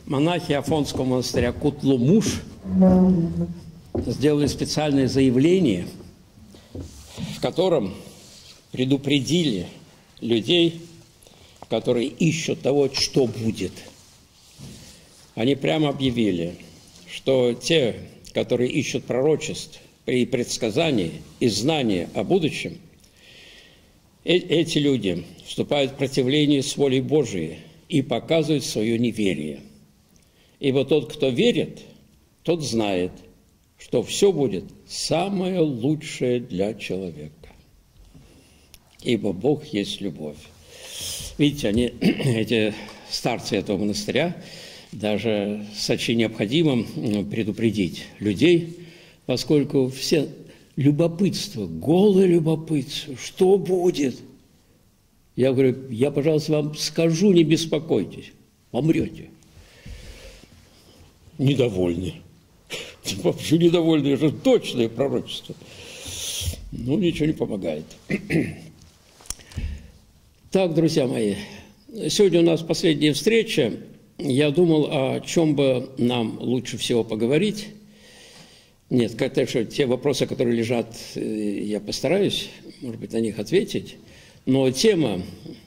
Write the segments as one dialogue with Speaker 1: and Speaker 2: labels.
Speaker 1: монахи Афонского монастыря Кутлумуш сделали специальное заявление, в котором предупредили людей, которые ищут того, что будет. Они прямо объявили, что те, которые ищут пророчеств и предсказаний и знания о будущем, эти люди вступают в противление с волей Божией и показывают свое неверие. Ибо тот, кто верит, тот знает, что все будет самое лучшее для человека. Ибо Бог есть любовь. Видите, они, эти старцы этого монастыря, даже сочли необходимым предупредить людей, поскольку все любопытство, голое любопытство, что будет? Я говорю, я, пожалуйста, вам скажу, не беспокойтесь, помрете. Недовольны. Вообще недовольны, это точное пророчество. Ну, ничего не помогает. Так, друзья мои, сегодня у нас последняя встреча. Я думал, о чем бы нам лучше всего поговорить. Нет, конечно, те вопросы, которые лежат, я постараюсь, может быть, на них ответить. Но тема,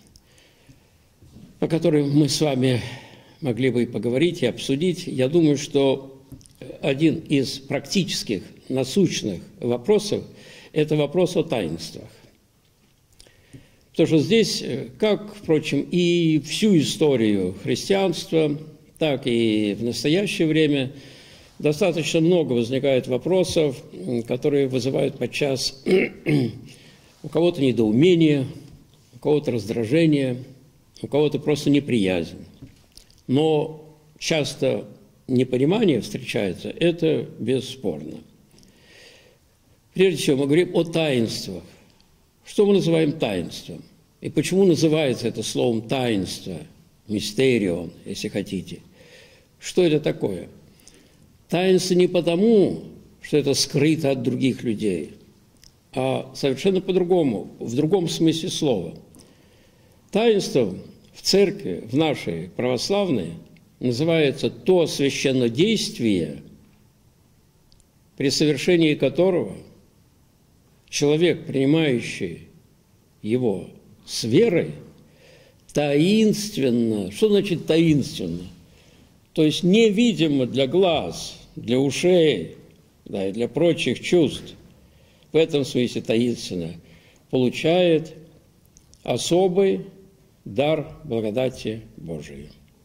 Speaker 1: о которой мы с вами могли бы поговорить и обсудить, я думаю, что один из практических, насущных вопросов – это вопрос о таинствах. Потому что здесь, как, впрочем, и всю историю христианства, так и в настоящее время достаточно много возникает вопросов, которые вызывают подчас у кого-то недоумение, у кого-то раздражение, у кого-то просто неприязнь. Но часто непонимание встречается, это бесспорно. Прежде всего, мы говорим о таинствах. Что мы называем таинством? И почему называется это словом таинство, мистерион, если хотите? Что это такое? Таинство не потому, что это скрыто от других людей, а совершенно по-другому, в другом смысле слова. Таинство в церкви, в нашей православной, называется то священнодействие, при совершении которого человек, принимающий его с верой, таинственно, что значит таинственно? То есть невидимо для глаз, для ушей, да, и для прочих чувств, в этом смысле таинственно, получает особый дар благодати Божией.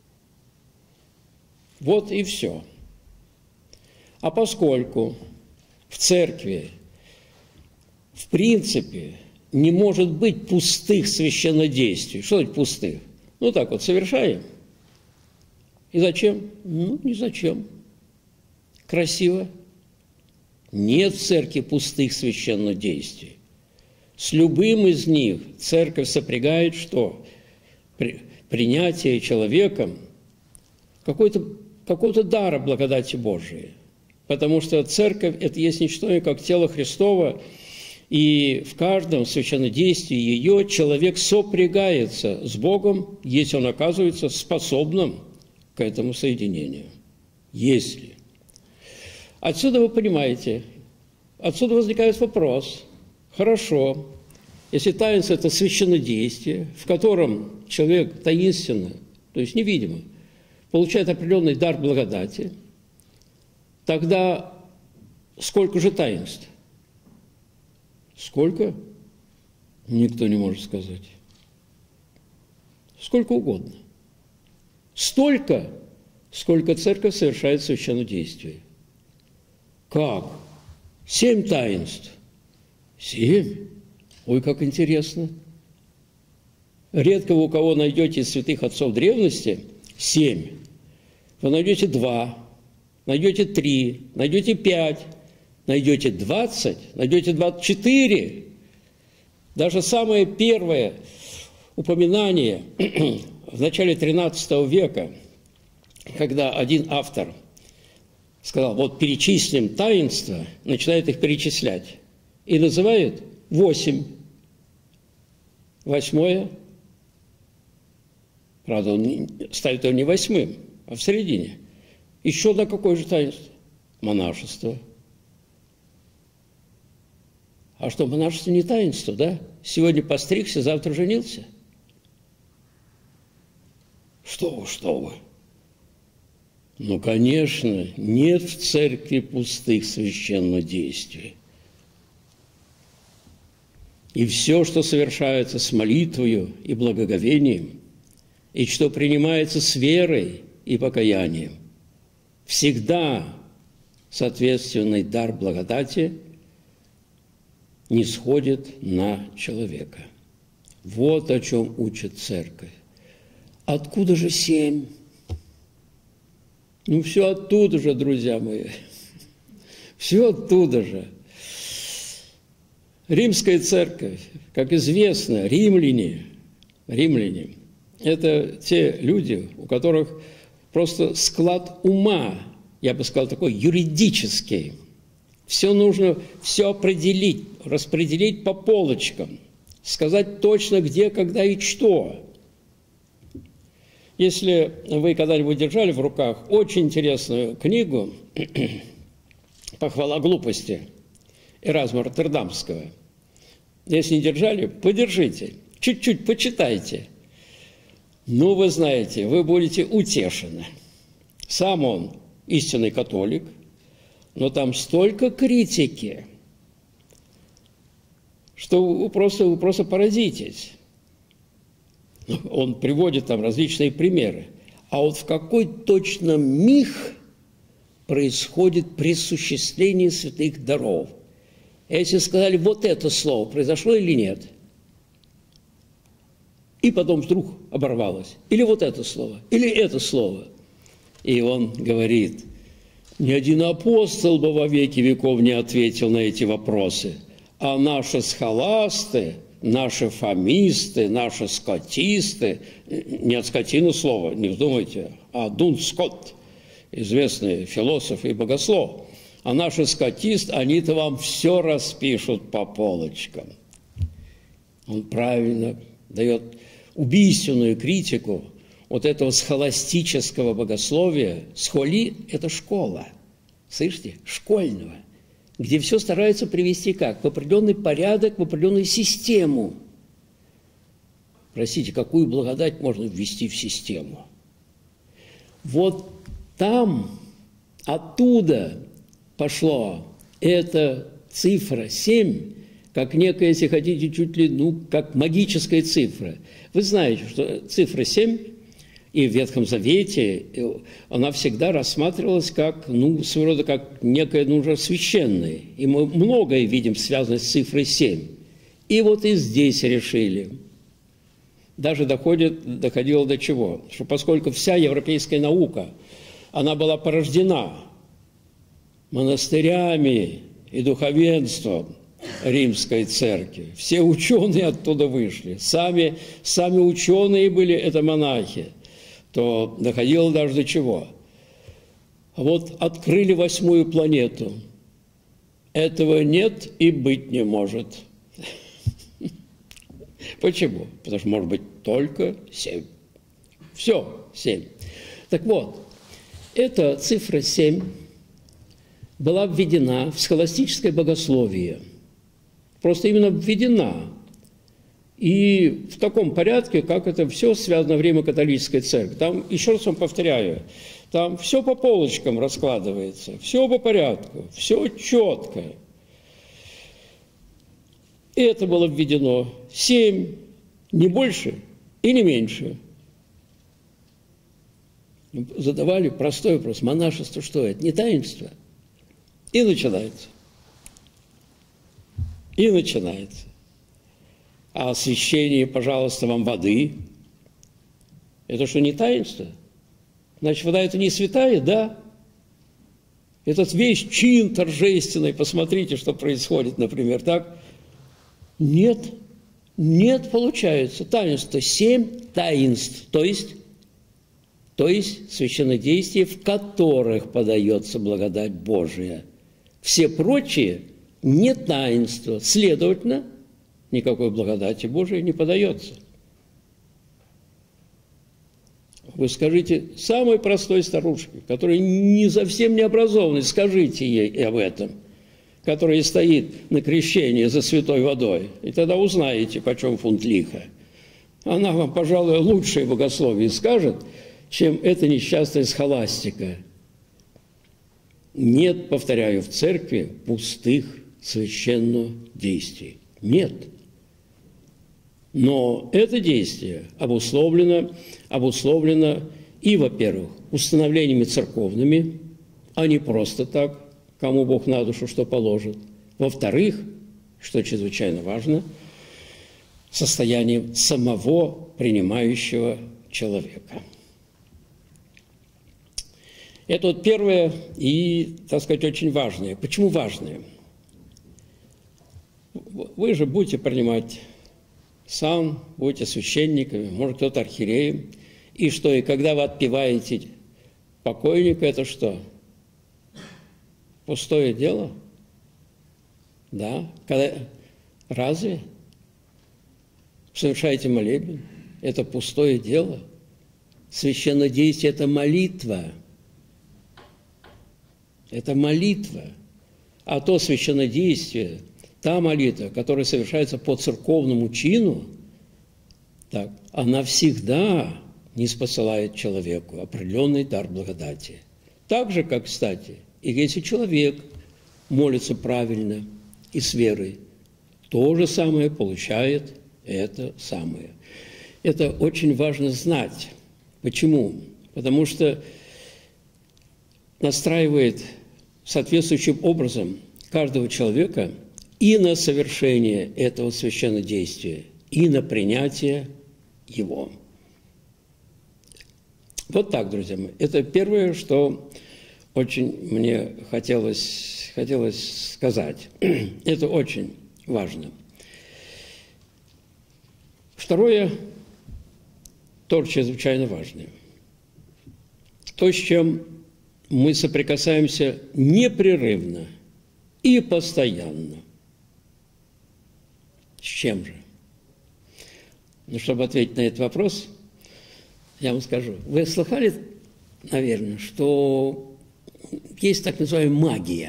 Speaker 1: Вот и все. А поскольку в церкви в принципе не может быть пустых священнодействий. Что значит пустых? Ну так вот, совершаем. И зачем? Ну, не зачем. Красиво. Нет в церкви пустых священнодействий. С любым из них церковь сопрягает что? Принятие человеком какого-то дара благодати Божией. Потому что церковь – это есть не что иное, как тело Христово, и в каждом священнодействии ее человек сопрягается с Богом, если он оказывается способным к этому соединению. Если. Отсюда вы понимаете, отсюда возникает вопрос. Хорошо, если таинство – это священнодействие, в котором человек таинственно, то есть невидимо, получает определенный дар благодати, тогда сколько же таинств? Сколько? Никто не может сказать. Сколько угодно. Столько, сколько церковь совершает священнодействие. Как? 7 таинств. 7? Ой, как интересно. Редко вы у кого найдете из святых отцов древности 7. Вы найдете 2, найдете 3, найдете 5, найдете 20, найдете 24. Даже самое первое упоминание в начале XIII века, когда один автор сказал, вот перечислим таинства, начинает их перечислять. И называет 8. 8. Правда, он ставит его не 8, а в середине. Еще одно какое же таинство? Монашество. А что, монашество не таинство, да? Сегодня постригся, завтра женился? Что вы? Ну, конечно, нет в церкви пустых священнодействий. И все, что совершается с молитвою и благоговением, и что принимается с верой и покаянием, всегда соответственный дар благодати не сходит на человека. Вот о чем учит церковь. Откуда же 7? Ну, все оттуда же, друзья мои. Все оттуда же. Римская церковь, как известно, римляне, это те люди, у которых просто склад ума, я бы сказал, такой юридический. Все нужно, все определить, распределить по полочкам, сказать точно где, когда и что. Если вы когда-нибудь держали в руках очень интересную книгу «Похвала глупости» Эразма Роттердамского, если не держали, подержите, чуть-чуть почитайте. Ну, вы знаете, вы будете утешены. Сам он истинный католик, но там столько критики, что вы просто поразитесь. Он приводит там различные примеры. А вот в какой точно миг происходит присуществление святых даров? Если сказали вот это слово, произошло или нет? И потом вдруг оборвалось. Или вот это слово, или это слово. И он говорит, ни один апостол бы во веки веков не ответил на эти вопросы, а наши схоласты, наши фомисты, наши скотисты, не от скотины слова, не вздумайте, а Дун Скотт, известный философ и богослов, а наши скотисты, они-то вам все распишут по полочкам. Он правильно дает убийственную критику вот этого схоластического богословия. Схоли – это школа, слышите, школьного, где все стараются привести как? В определенный порядок, в определенную систему. Простите, какую благодать можно ввести в систему? Вот там, оттуда пошло эта цифра 7, как некая, если хотите, чуть ли, как магическая цифра. Вы знаете, что цифра 7 и в Ветхом Завете, она всегда рассматривалась как, своего рода, как некое, уже священное. И мы многое видим, связанное с цифрой 7. И вот и здесь решили. Даже доходило до чего? Что поскольку вся европейская наука, она была порождена монастырями и духовенством Римской церкви. Все ученые оттуда вышли. Сами ученые были, это монахи. То доходило даже до чего? А вот открыли 8-ю планету. Этого нет и быть не может. Почему? Потому что может быть только 7. Все, 7. Так вот, эта цифра 7 была введена в схоластическое богословие. Просто именно введена. И в таком порядке, как это все связано в Римо-католической церкви. Там, еще раз вам повторяю, там все по полочкам раскладывается, все по порядку, все четко. И это было введено 7, не больше и не меньше. Задавали простой вопрос, монашество что это? Не таинство? И начинается. И начинается. А освящение, пожалуйста, вам воды. Это что, не таинство? Значит, вода это не святая, да? Этот весь чин торжественный, посмотрите, что происходит, например, так? Нет, получается. Таинство 7 таинств, то есть священнодействия, в которых подается благодать Божия. Все прочие не таинства, следовательно, никакой благодати Божией не подается. вы скажите самой простой старушке, которая не совсем не образованная, скажите ей об этом, которая стоит на крещении за святой водой, и тогда узнаете, почем фунт лиха. Она вам, пожалуй, лучшее богословие скажет, чем эта несчастная схоластика. Нет, повторяю, в церкви пустых священных действий. Нет. Но это действие обусловлено и, во-первых, установлениями церковными, а не просто так, кому Бог на душу что положит. Во-вторых, что чрезвычайно важно, состоянием самого принимающего человека. Это вот первое и, так сказать, очень важное. Почему важное? Вы же будете принимать сан, будете священниками, может, кто-то архиереем. И что, и когда вы отпеваете покойника, это что? Пустое дело? Да? Разве? Совершаете молебен? Это пустое дело? Священное действие – это молитва. Это молитва. А то священнодействие, та молитва, которая совершается по церковному чину, так, она всегда ниспосылает человеку определенный дар благодати. Так же, как, кстати, и если человек молится правильно и с верой, то же самое получает это самое. Это очень важно знать. Почему? Потому что настраивает соответствующим образом каждого человека и на совершение этого священнодействия, и на принятие его. Вот так, друзья мои. Это первое, что очень мне хотелось сказать. Это очень важно. Второе, тоже чрезвычайно важное. То, с чем мы соприкасаемся непрерывно и постоянно. С чем же? Ну, чтобы ответить на этот вопрос, я вам скажу. Вы слыхали, наверное, что есть так называемая магия.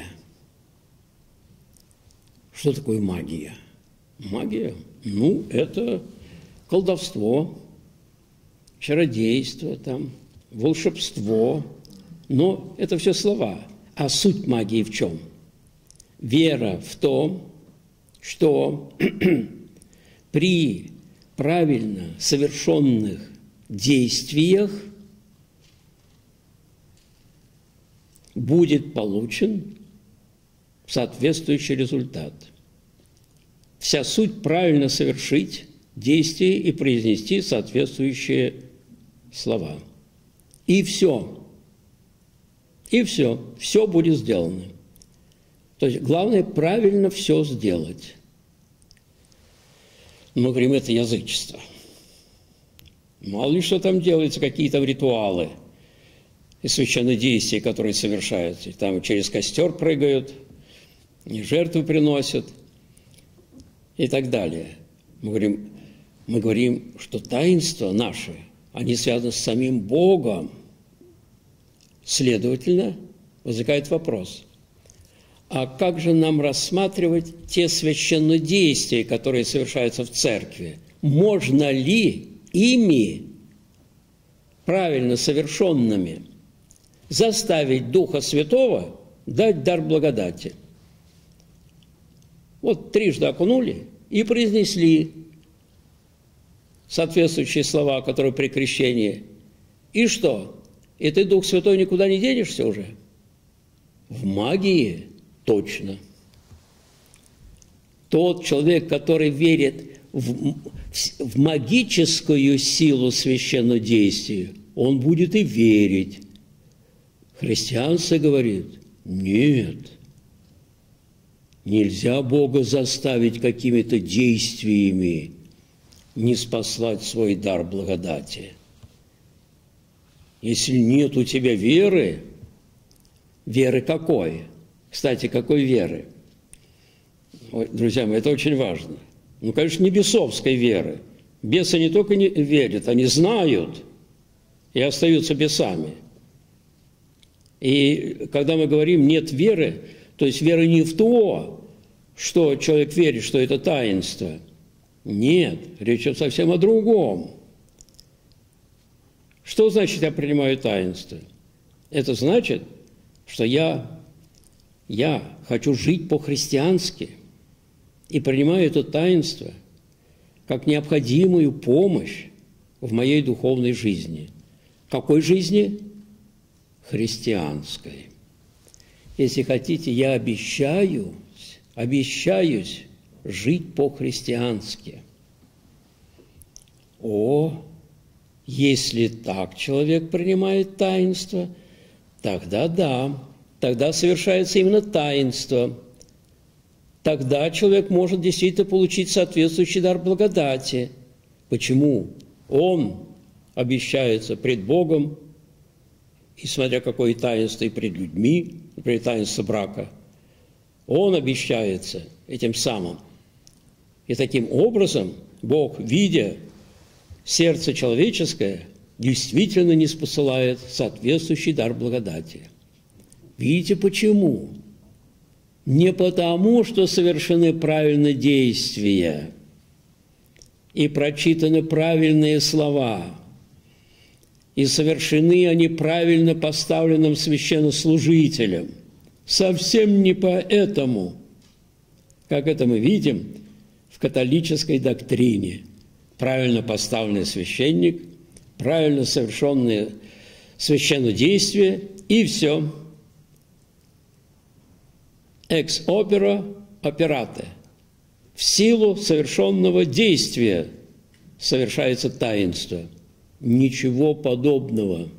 Speaker 1: Что такое магия? Магия? Ну, это колдовство, чародейство, там, волшебство. Но это все слова. А суть магии в чем? Вера в то, что при правильно совершенных действиях будет получен соответствующий результат. Вся суть – правильно совершить действие и произнести соответствующие слова. И все. И все. Все будет сделано. То есть главное – правильно все сделать. Мы говорим, это язычество. Мало ли что там делается, какие-то ритуалы и священнодействия, которые совершаются. Там через костер прыгают, и жертвы приносят и так далее. Мы говорим, что таинства наши, они связаны с самим Богом. Следовательно, возникает вопрос, а как же нам рассматривать те священнодействия, которые совершаются в церкви? Можно ли ими, правильно совершенными, заставить Духа Святого дать дар благодати? Вот трижды окунули и произнесли соответствующие слова, которые при крещении. И что? И ты, Дух Святой, никуда не денешься уже? В магии точно. Тот человек, который верит в магическую силу священнодействия, он будет и верить. Христианство говорит, нет, нельзя Бога заставить какими-то действиями не спаслать свой дар благодати. Если нет у тебя веры, веры какой? Кстати, какой веры? Ой, друзья мои, это очень важно. Ну, конечно, не бесовской веры. Бесы не только не верят, они знают. и остаются бесами. И когда мы говорим «нет веры», то есть веры не в то, что человек верит, что это таинство. Нет, речь идет совсем о другом. Что значит «я принимаю таинство»? Это значит, что я хочу жить по-христиански и принимаю это таинство как необходимую помощь в моей духовной жизни. Какой жизни? Христианской. Если хотите, я обещаюсь жить по-христиански. Если так человек принимает таинство, тогда да, тогда совершается именно таинство. Тогда человек может действительно получить соответствующий дар благодати. Почему? Он обещается пред Богом, и смотря какое таинство, и пред людьми, например, таинство брака, он обещается этим самым. И таким образом Бог, видя сердце человеческое, действительно не спосылает соответствующий дар благодати. Видите, почему? Не потому, что совершены правильные действия и прочитаны правильные слова, и совершены они правильно поставленным священнослужителем. Совсем не поэтому, как это мы видим в католической доктрине. Правильно поставленный священник, правильно совершенные священнодействия, и все. Ex opere operate. В силу совершенного действия совершается таинство. Ничего подобного.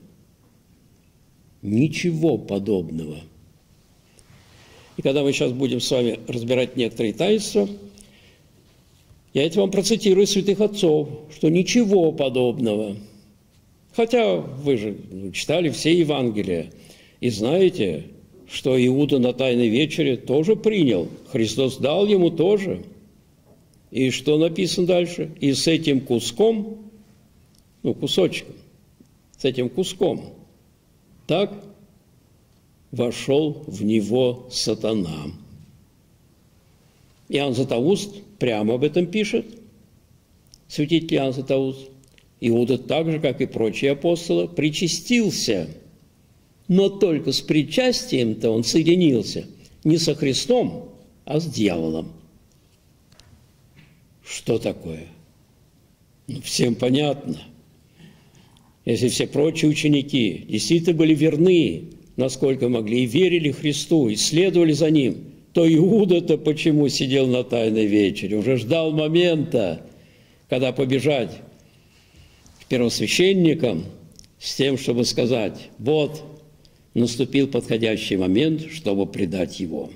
Speaker 1: Ничего подобного. И когда мы сейчас будем с вами разбирать некоторые таинства, я это вам процитирую святых отцов, что ничего подобного. Хотя вы же читали все Евангелия и знаете, что Иуда на Тайной вечере тоже принял. Христос дал ему тоже. И что написано дальше? И с этим куском, кусочком, с этим куском, так вошел в него сатана. Иоанн Златоуст прямо об этом пишет, святитель Иоанн Златоуст. Иуда так же, как и прочие апостолы, причастился. Но только с причастием-то он соединился не со Христом, а с дьяволом. Что такое? Всем понятно. Если все прочие ученики действительно были верны, насколько могли, и верили Христу, и следовали за Ним, то Иуда-то почему сидел на Тайной вечере? Уже ждал момента, когда побежать к первосвященникам с тем, чтобы сказать: вот, наступил подходящий момент, чтобы предать его.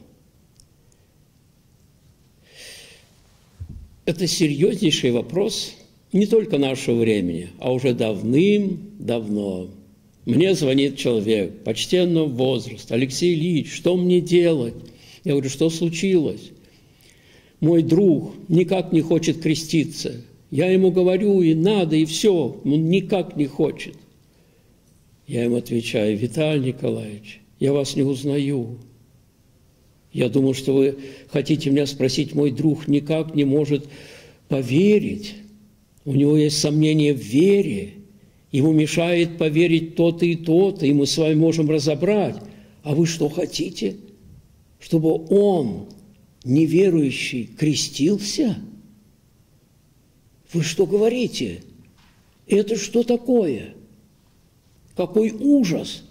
Speaker 1: Это серьезнейший вопрос не только нашего времени, а уже давным-давно. Мне звонит человек почтенного возраста: Алексей Ильич, что мне делать? Я говорю: что случилось? Мой друг никак не хочет креститься. Я ему говорю, и надо, и все, он никак не хочет. Я ему отвечаю: Виталий Николаевич, я вас не узнаю. Я думал, что вы хотите меня спросить, мой друг никак не может поверить. У него есть сомнения в вере. Ему мешает поверить то-то и то-то, и мы с вами можем разобрать. А вы что хотите? Чтобы он, неверующий, крестился? Вы что говорите? Это что такое? Какой ужас!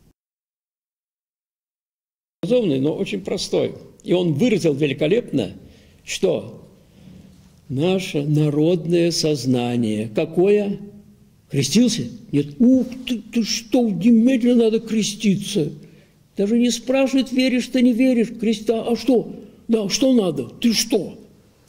Speaker 1: Разумный, но очень простой. И он выразил великолепно, что наше народное сознание. Какое? Крестился? Нет. Ух ты что, немедленно надо креститься. Даже не спрашивает, веришь ты, не веришь, креста. А что? Да, что надо? Ты что?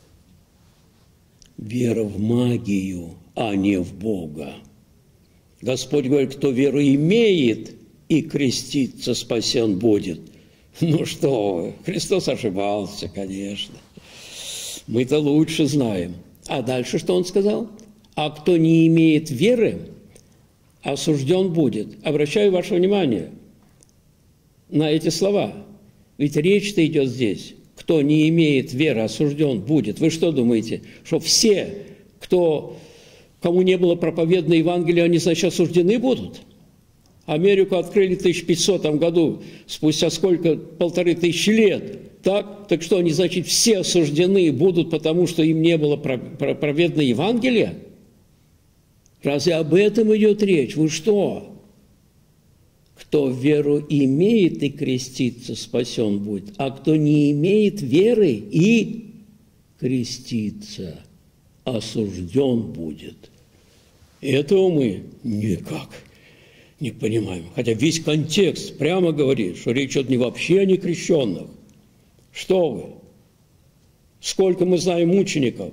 Speaker 1: Вера в магию, а не в Бога. Господь говорит: кто веру имеет и креститься, спасен будет. Ну что вы, Христос ошибался, конечно. Мы-то лучше знаем. А дальше что он сказал? А кто не имеет веры, осужден будет. Обращаю ваше внимание на эти слова. Ведь речь-то идет здесь. Кто не имеет веры, осужден будет. Вы что думаете, что все, кому не было проповедано Евангелие, они, значит, осуждены будут? Америку открыли в 1500 году, спустя сколько? 1500 лет. Так что они, значит, все осуждены будут, потому что им не было проповедано Евангелие? Разве об этом идет речь? Вы что? Кто веру имеет и крестится, спасен будет, а кто не имеет веры и крестится, осужден будет. Этого мы никак не понимаем. Хотя весь контекст прямо говорит, что речь идет не вообще о некрещенных. Что вы? Сколько мы знаем мучеников,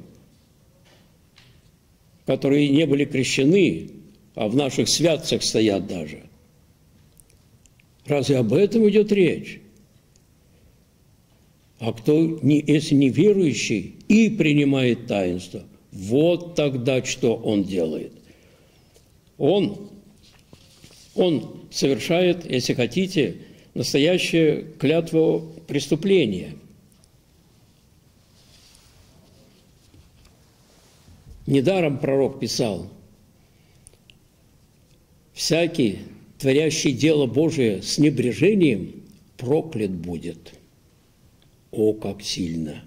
Speaker 1: которые не были крещены, а в наших святцах стоят даже. Разве об этом идет речь? А кто, если не верующий и принимает таинство, вот тогда что он делает? Он совершает, если хотите, настоящее клятву преступления. Недаром пророк писал: «Всякий, творящий дело Божие с небрежением, проклят будет». О, как сильно!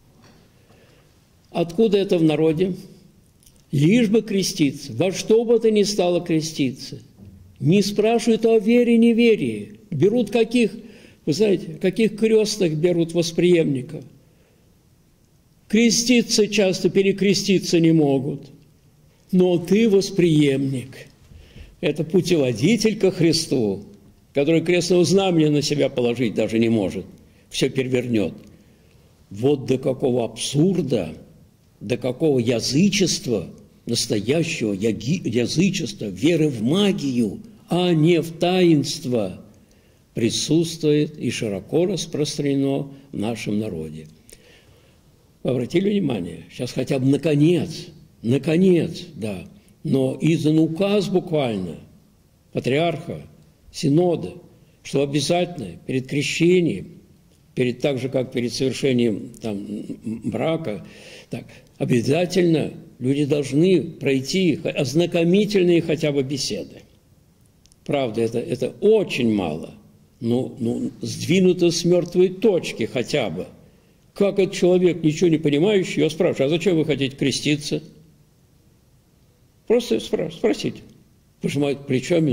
Speaker 1: Откуда это в народе? Лишь бы креститься, во что бы то ни стало креститься. Не спрашивают о вере, неверии. Берут вы знаете, каких крестных берут восприемников. Креститься часто, перекреститься не могут. Но ты восприемник. Это путеводитель ко Христу, который крестного знамения на себя положить даже не может. Все перевернет. Вот до какого абсурда, до какого язычества, настоящего язычества, веры в магию, а не в таинство, присутствует и широко распространено в нашем народе. Вы обратили внимание? Сейчас хотя бы наконец, да, но издан указ буквально патриарха, синода, что обязательно перед крещением, так же, как перед совершением брака, обязательно люди должны пройти ознакомительные хотя бы беседы. Правда, это очень мало, но сдвинуто с мертвой точки хотя бы. Как этот человек, ничего не понимающий, его спрашивает: а зачем вы хотите креститься? Просто спросите. Пожимает плечами: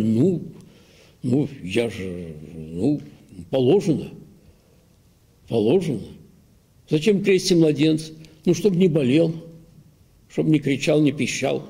Speaker 1: положено. Положено. Зачем крестите младенца? Чтобы не болел, чтобы не кричал, не пищал,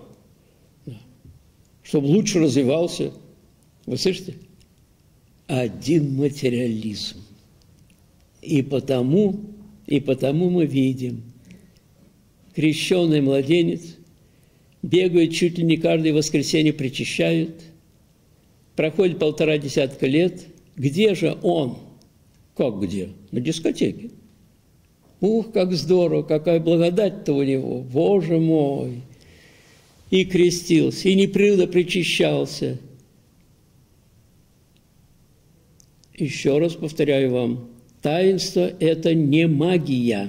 Speaker 1: чтобы лучше развивался. Вы слышите? Один материализм. И потому мы видим, крещеный младенец бегает чуть ли не каждое воскресенье, причащают, проходит 1,5 десятка лет. Где же он? Как где? На дискотеке. Ух, как здорово, какая благодать-то у него, Боже мой! И крестился, и непрерывно причащался. Еще раз повторяю вам, таинство – это не магия.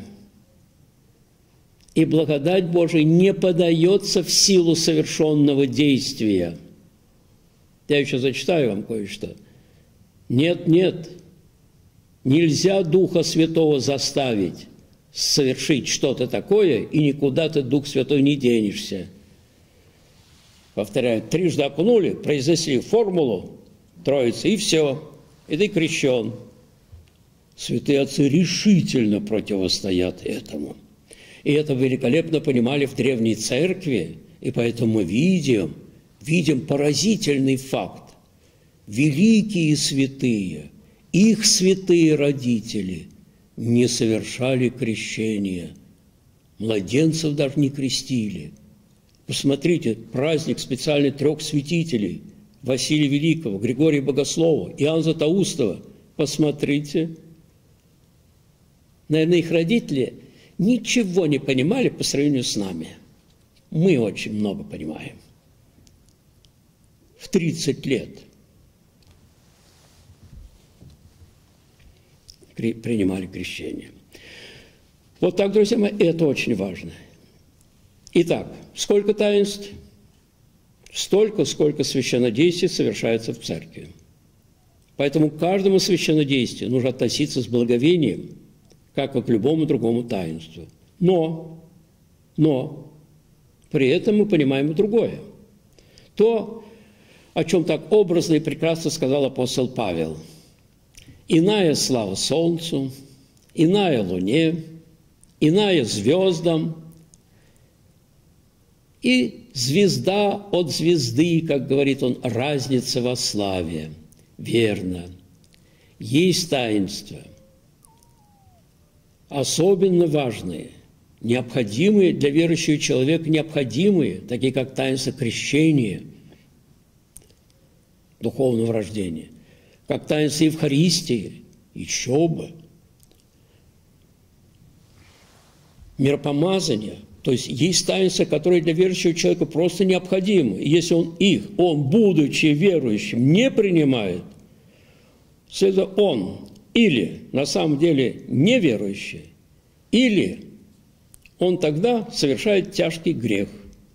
Speaker 1: И благодать Божия не подается в силу совершенного действия. Я еще зачитаю вам кое-что. Нет, нельзя Духа Святого заставить совершить что-то такое, и никуда ты, Дух Святой, не денешься. Повторяю, трижды окунули, произнесли формулу Троицы, и все, и ты крещен. Святые отцы решительно противостоят этому. И это великолепно понимали в Древней Церкви, и поэтому мы видим поразительный факт. Великие святые, их святые родители не совершали крещения. Младенцев даже не крестили. Посмотрите, праздник специальный 3 святителей: Василия Великого, Григория Богослова, Иоанна Златоустова. Посмотрите. Наверное, их родители ничего не понимали по сравнению с нами. Мы очень много понимаем. в 30 лет принимали крещение. Вот так, друзья мои, это очень важно. Итак, сколько таинств? Столько, сколько священнодействий совершается в церкви. Поэтому к каждому священнодействию нужно относиться с благоговением, как и к любому другому таинству. Но при этом мы понимаем и другое. То, о чем так образно и прекрасно сказал апостол Павел. «Иная слава солнцу, иная луне, иная звездам, и звезда от звезды, как говорит он, разница во славе». Верно. Есть таинства, особенно важные, необходимые для верующего человека, необходимые, такие как таинство крещения, духовного рождения, как таинство Евхаристии, еще бы, миропомазания. То есть есть таинства, которые для верующего человека просто необходимы. И если он, будучи верующим, не принимает, следовательно, он или на самом деле неверующий, или он тогда совершает тяжкий грех.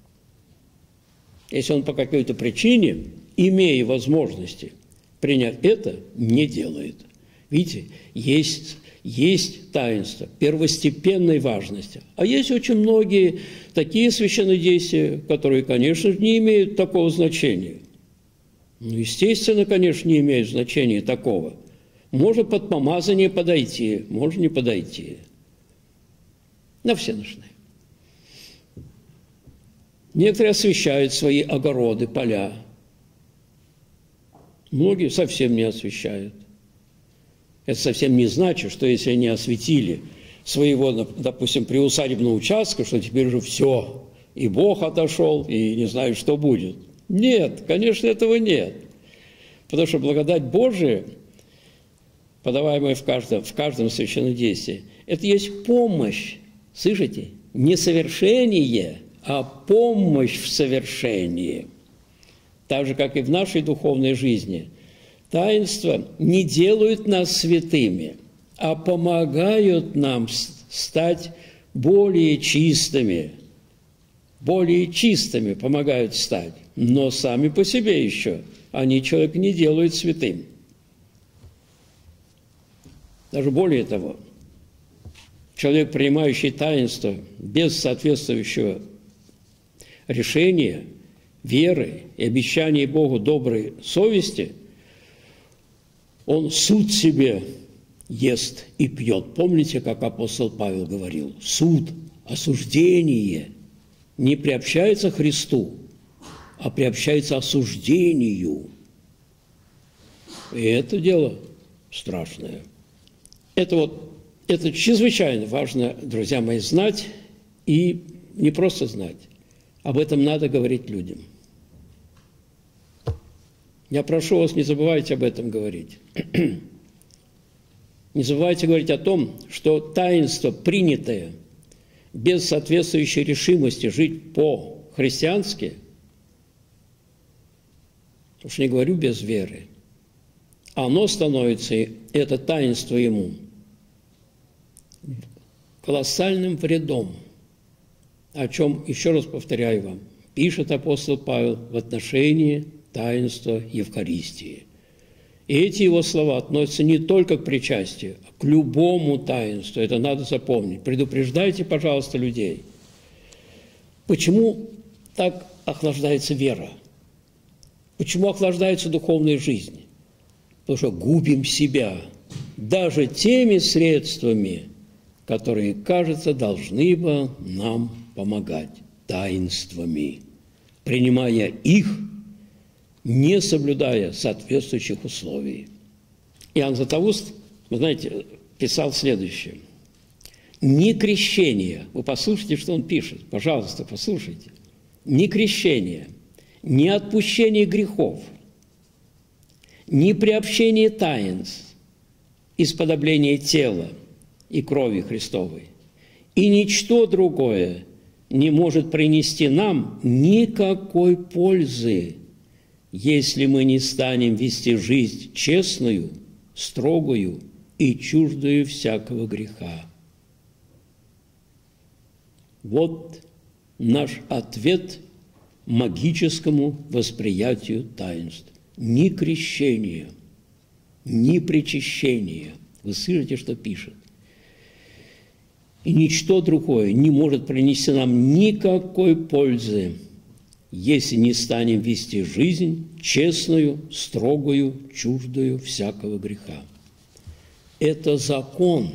Speaker 1: Если он по какой-то причине, имея возможности принять это, не делает. Видите, есть таинство первостепенной важности. А есть очень многие такие священнодействия, которые, конечно, не имеют такого значения. Ну, естественно, конечно, не имеют значения такого. Может под помазание подойти, может не подойти. Но все нужны. Некоторые освещают свои огороды, поля. Многие совсем не освещают. Это совсем не значит, что если они осветили своего, допустим, приусадебного участка, что теперь уже все, и Бог отошел, и не знаю, что будет. Нет, конечно, этого нет. Потому что благодать Божия, подаваемая в каждом священнодействии, это есть помощь, слышите, не совершение, а помощь в совершении. Так же, как и в нашей духовной жизни. Таинства не делают нас святыми, а помогают нам стать более чистыми. Более чистыми помогают стать. Но сами по себе еще они человека не делают святым. Даже более того, человек, принимающий таинство без соответствующего решения, веры и обещания Богу доброй совести, он суд себе ест и пьет. Помните, как апостол Павел говорил? Суд, осуждение не приобщается Христу, а приобщается осуждению. И это дело страшное. Это чрезвычайно важно, друзья мои, знать, и не просто знать. Об этом надо говорить людям. Я прошу вас, не забывайте об этом говорить. Не забывайте говорить о том, что таинство, принятое без соответствующей решимости жить по-христиански, уж не говорю без веры, оно становится, это таинство ему, колоссальным вредом, о чем, еще раз повторяю вам, пишет апостол Павел в отношении таинства Евхаристии. И эти его слова относятся не только к причастию, а к любому таинству. Это надо запомнить. Предупреждайте, пожалуйста, людей. Почему так охлаждается вера? Почему охлаждается духовная жизнь? Потому что губим себя даже теми средствами, которые, кажется, должны бы нам помогать, таинствами, принимая их, не соблюдая соответствующих условий. Иоанн Златоуст, вы знаете, писал следующее. Ни крещение, вы послушайте, что он пишет, пожалуйста, послушайте. Ни крещение, ни отпущение грехов, ни приобщение таинств, исподобление тела и крови Христовой, и ничто другое не может принести нам никакой пользы, если мы не станем вести жизнь честную, строгую и чуждую всякого греха. Вот наш ответ магическому восприятию таинств. Ни крещение, ни причащение. Вы слышите, что пишет? И ничто другое не может принести нам никакой пользы, если не станем вести жизнь честную, строгую, чуждую всякого греха. Это закон.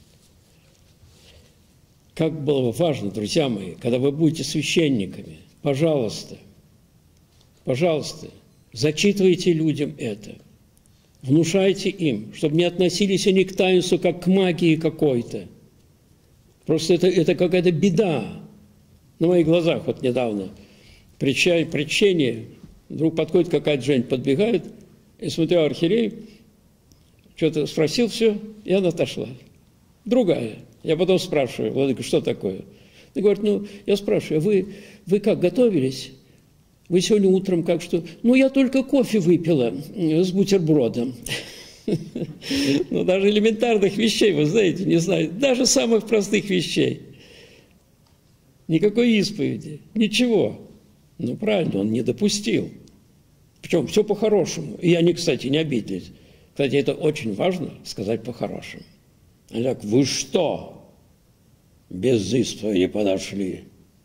Speaker 1: Как было важно, друзья мои, когда вы будете священниками, пожалуйста, пожалуйста, зачитывайте людям это, внушайте им, чтобы не относились они к таинству как к магии какой-то. Просто это какая-то беда. На моих глазах вот недавно причение, вдруг подходит какая-то женщина, подбегает, и смотрю, архиерей, что-то спросил, все, и она отошла. Другая. Я потом спрашиваю, владыка, что такое? Он говорит, ну, я спрашиваю, вы как, готовились? Вы сегодня утром как что? Ну, я только кофе выпила с бутербродом. Ну, даже элементарных вещей, вы знаете, не знаю, даже самых простых вещей. Никакой исповеди, ничего. Ну, правильно, он не допустил. Причем все по-хорошему. И они, кстати, не обиделись. Кстати, это очень важно, сказать по-хорошему. Они так, вы что, без исповеди подошли?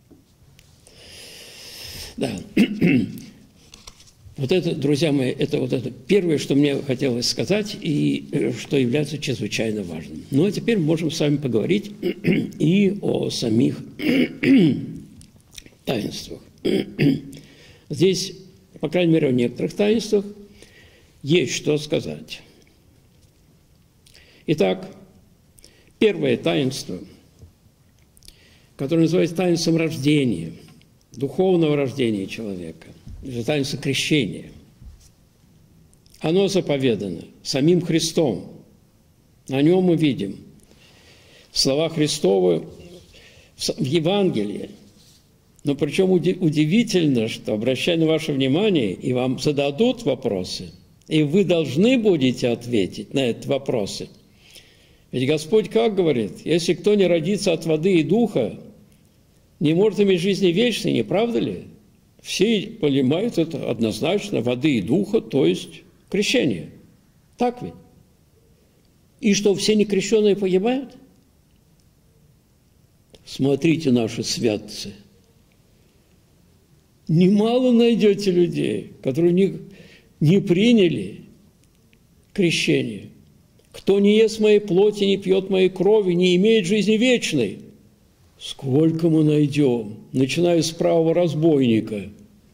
Speaker 1: Да. Вот это, друзья мои, это вот это первое, что мне хотелось сказать, и что является чрезвычайно важным. Ну, а теперь можем с вами поговорить и о самих таинствах. Здесь, по крайней мере, о некоторых таинствах есть что сказать. Итак, первое таинство, которое называется таинством рождения, духовного рождения человека, это таинство крещения. Оно заповедано самим Христом. О нем мы видим слова Христовы в Евангелии. Но причем удивительно, что, обращая на ваше внимание, и вам зададут вопросы, и вы должны будете ответить на эти вопросы. Ведь Господь как говорит? Если кто не родится от воды и духа, не может иметь жизни вечной, не правда ли? Все понимают это однозначно, воды и духа, то есть крещение. Так ведь? И что, все некрещенные погибают? Смотрите, наши святцы. Немало найдете людей, которые не приняли крещение. Кто не ест моей плоти, не пьет моей крови, не имеет жизни вечной. Сколько мы найдем, начиная с правого разбойника,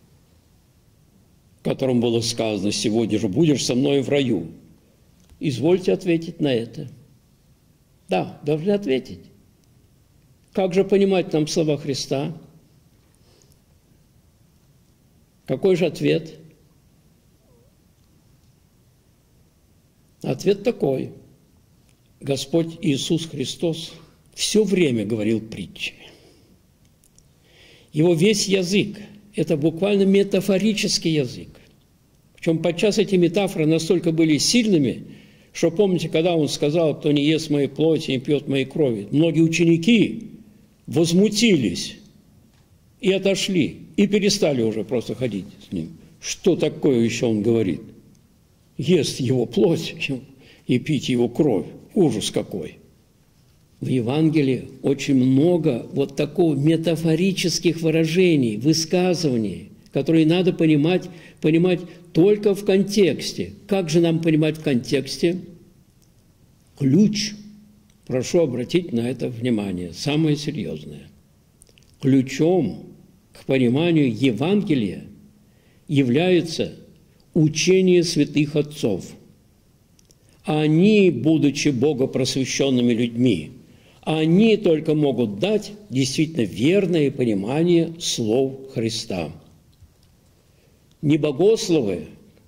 Speaker 1: которому было сказано, сегодня же будешь со мной в раю. Извольте ответить на это. Да, должны ответить. Как же понимать нам слова Христа? Какой же ответ? Ответ такой. Господь Иисус Христос все время говорил притчами. Его весь язык – это буквально метафорический язык. Причем подчас эти метафоры настолько были сильными, что помните, когда он сказал, кто не ест моей плоти, не пьет моей крови, многие ученики возмутились и отошли, и перестали уже просто ходить с ним. Что такое еще он говорит? Ест его плоть и пить его кровь. Ужас какой! В Евангелии очень много вот такого метафорических выражений, высказываний, которые надо понимать только в контексте. Как же нам понимать в контексте? Ключ. Прошу обратить на это внимание. Самое серьезное. Ключом к пониманию Евангелия является учение святых отцов. Они, будучи богопросвещенными людьми, они только могут дать действительно верное понимание слов Христа. Не богословы,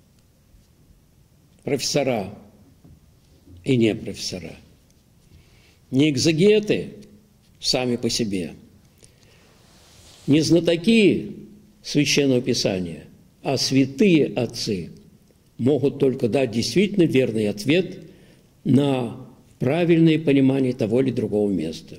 Speaker 1: профессора и не профессора, не экзегеты сами по себе, не знатоки Священного Писания, а святые отцы могут только дать действительно верный ответ на правильное понимание того или другого места.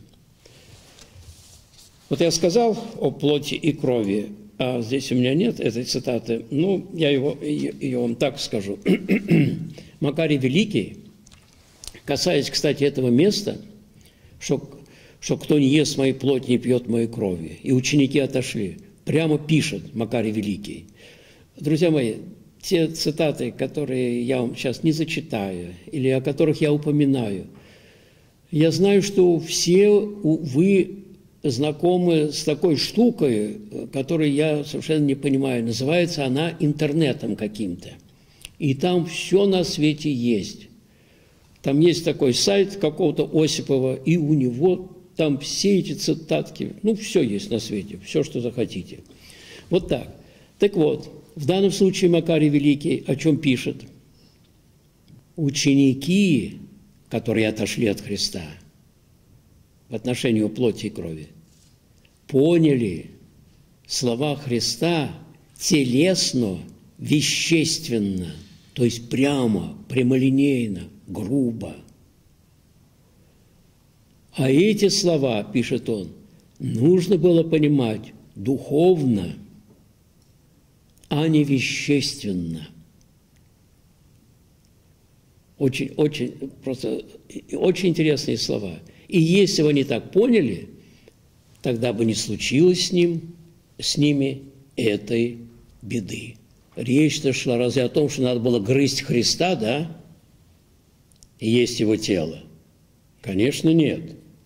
Speaker 1: Вот я сказал о плоти и крови, а здесь у меня нет этой цитаты, ну, я ее вам так скажу. Макарий Великий, касаясь, кстати, этого места, что кто не ест моей плоти, не пьет моей крови, и ученики отошли, прямо пишет Макарий Великий. Друзья мои, те цитаты, которые я вам сейчас не зачитаю, или о которых я упоминаю, я знаю, что все вы знакомы с такой штукой, которую я совершенно не понимаю. Называется она интернетом каким-то. И там все на свете есть. Там есть такой сайт какого-то Осипова, и у него там все эти цитатки, ну, все есть на свете, все, что захотите. Вот так. Так вот, в данном случае Макарий Великий о чем пишет? Ученики, которые отошли от Христа в отношении его плоти и крови, поняли слова Христа телесно, вещественно, то есть прямо, прямолинейно, грубо. А эти слова, пишет он, нужно было понимать духовно, а не вещественно. Очень интересные слова. И если бы они так поняли, тогда бы не случилось с ними этой беды. Речь-то шла разве о том, что надо было грызть Христа, да, и есть его тело? Конечно, нет.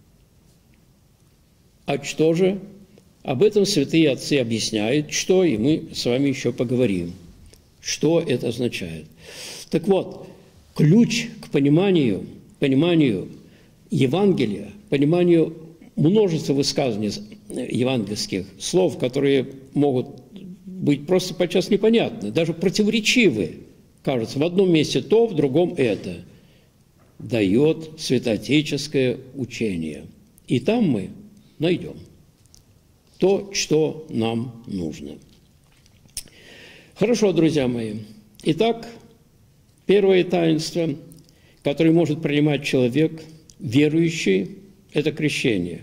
Speaker 1: А что же? Об этом святые отцы объясняют, что, и мы с вами еще поговорим, что это означает. Так вот, ключ к пониманию Евангелия, пониманию множества высказаний евангельских слов, которые могут быть просто подчас непонятны, даже противоречивы, кажется, в одном месте то, в другом это, дает святоотеческое учение. И там мы найдем то, что нам нужно. Хорошо, друзья мои. Итак, первое таинство, которое может принимать человек, верующий, это крещение.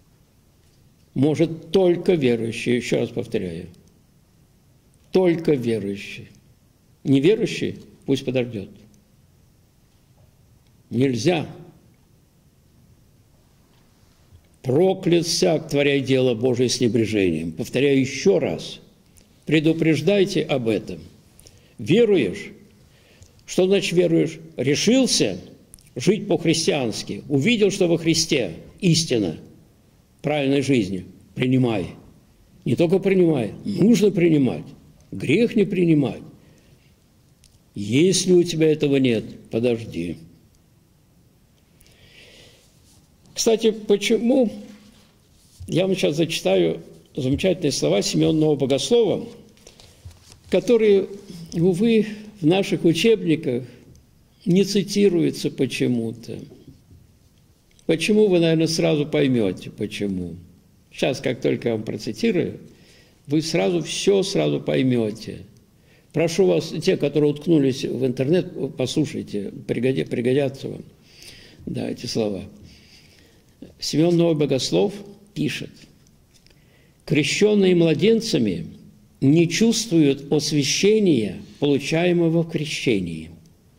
Speaker 1: Может только верующий, еще раз повторяю. Только верующий. Неверующий пусть подождет. Нельзя. Проклят всяк, творяй дело Божие с небрежением. Повторяю еще раз. Предупреждайте об этом. Веруешь? Что значит веруешь? Решился жить по-христиански. Увидел, что во Христе истина правильной жизни. Принимай. Не только принимай, нужно принимать. Грех не принимать. Если у тебя этого нет, подожди. Кстати, почему? Я вам сейчас зачитаю замечательные слова Симеона Богослова, которые, увы, в наших учебниках не цитируются почему-то. Почему, вы, наверное, сразу поймете, почему. Сейчас, как только я вам процитирую, вы все сразу поймете. Прошу вас, те, которые уткнулись в интернет, послушайте, пригодятся вам, да, эти слова. Симеон Новый Богослов пишет: крещенные младенцами не чувствуют освящения, получаемого в крещении.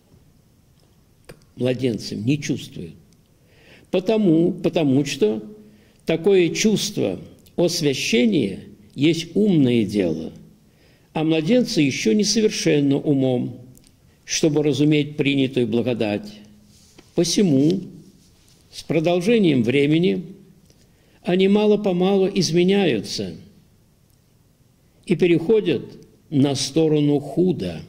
Speaker 1: Младенцам не чувствуют. Потому что такое чувство освящения есть умное дело, а младенцы еще несовершенны умом, чтобы разуметь принятую благодать. Посему с продолжением времени они мало-помалу изменяются и переходят на сторону худа.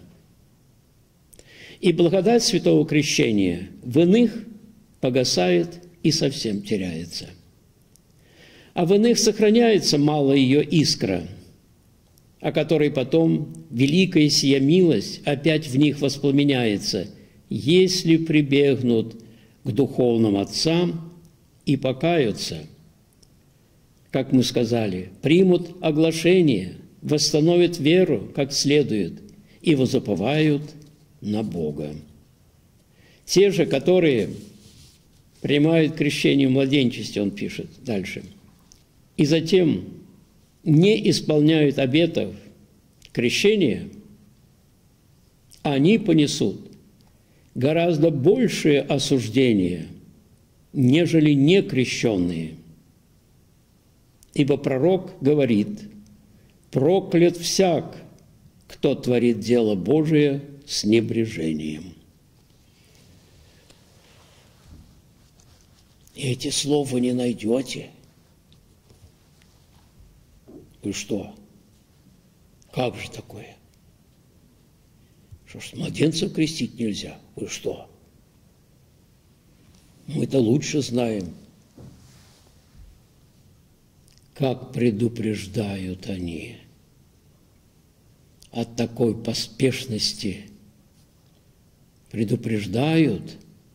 Speaker 1: И благодать святого крещения в иных погасает и совсем теряется. А в иных сохраняется мало ее искра, о которой потом великая сия милость опять в них воспламеняется, если прибегнут к духовным отцам и покаются, как мы сказали, примут оглашение восстановят веру как следует и возуповают на Бога. Те же, которые принимают крещение в младенчестве, он пишет дальше, и затем не исполняют обетов крещения, они понесут гораздо большее осуждение, нежели некрещенные. Ибо пророк говорит: «Проклят всяк, кто творит дело Божие с небрежением». И эти слова не найдете. Вы что? Как же такое? Что ж, младенцев крестить нельзя? Вы что? Мы-то лучше знаем, как предупреждают они от такой поспешности. Предупреждают.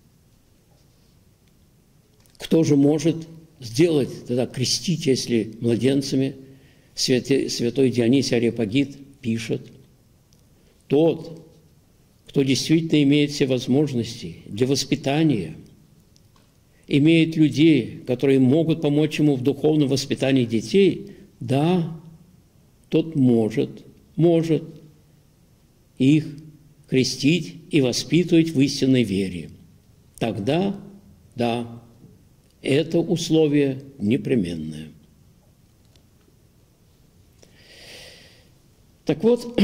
Speaker 1: Кто же может сделать тогда крестить, если младенцами? Святой Дионисий Ареопагит пишет: тот, кто действительно имеет все возможности для воспитания, имеет людей, которые могут помочь ему в духовном воспитании детей, да, тот может их крестить и воспитывать в истинной вере. Тогда, да, это условие непременное. Так вот,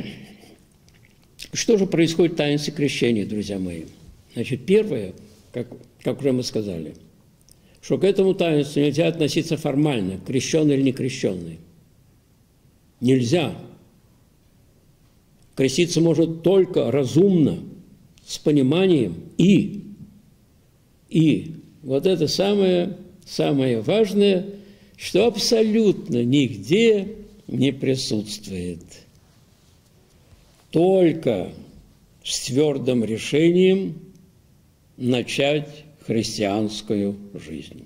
Speaker 1: что же происходит в таинстве крещения, друзья мои? Значит, первое, как уже мы сказали, что к этому таинству нельзя относиться формально, крещенный или не крещенный. Нельзя. Креститься может только разумно, с пониманием и вот это самое важное, что абсолютно нигде не присутствует. Только с твердым решением начать христианскую жизнь.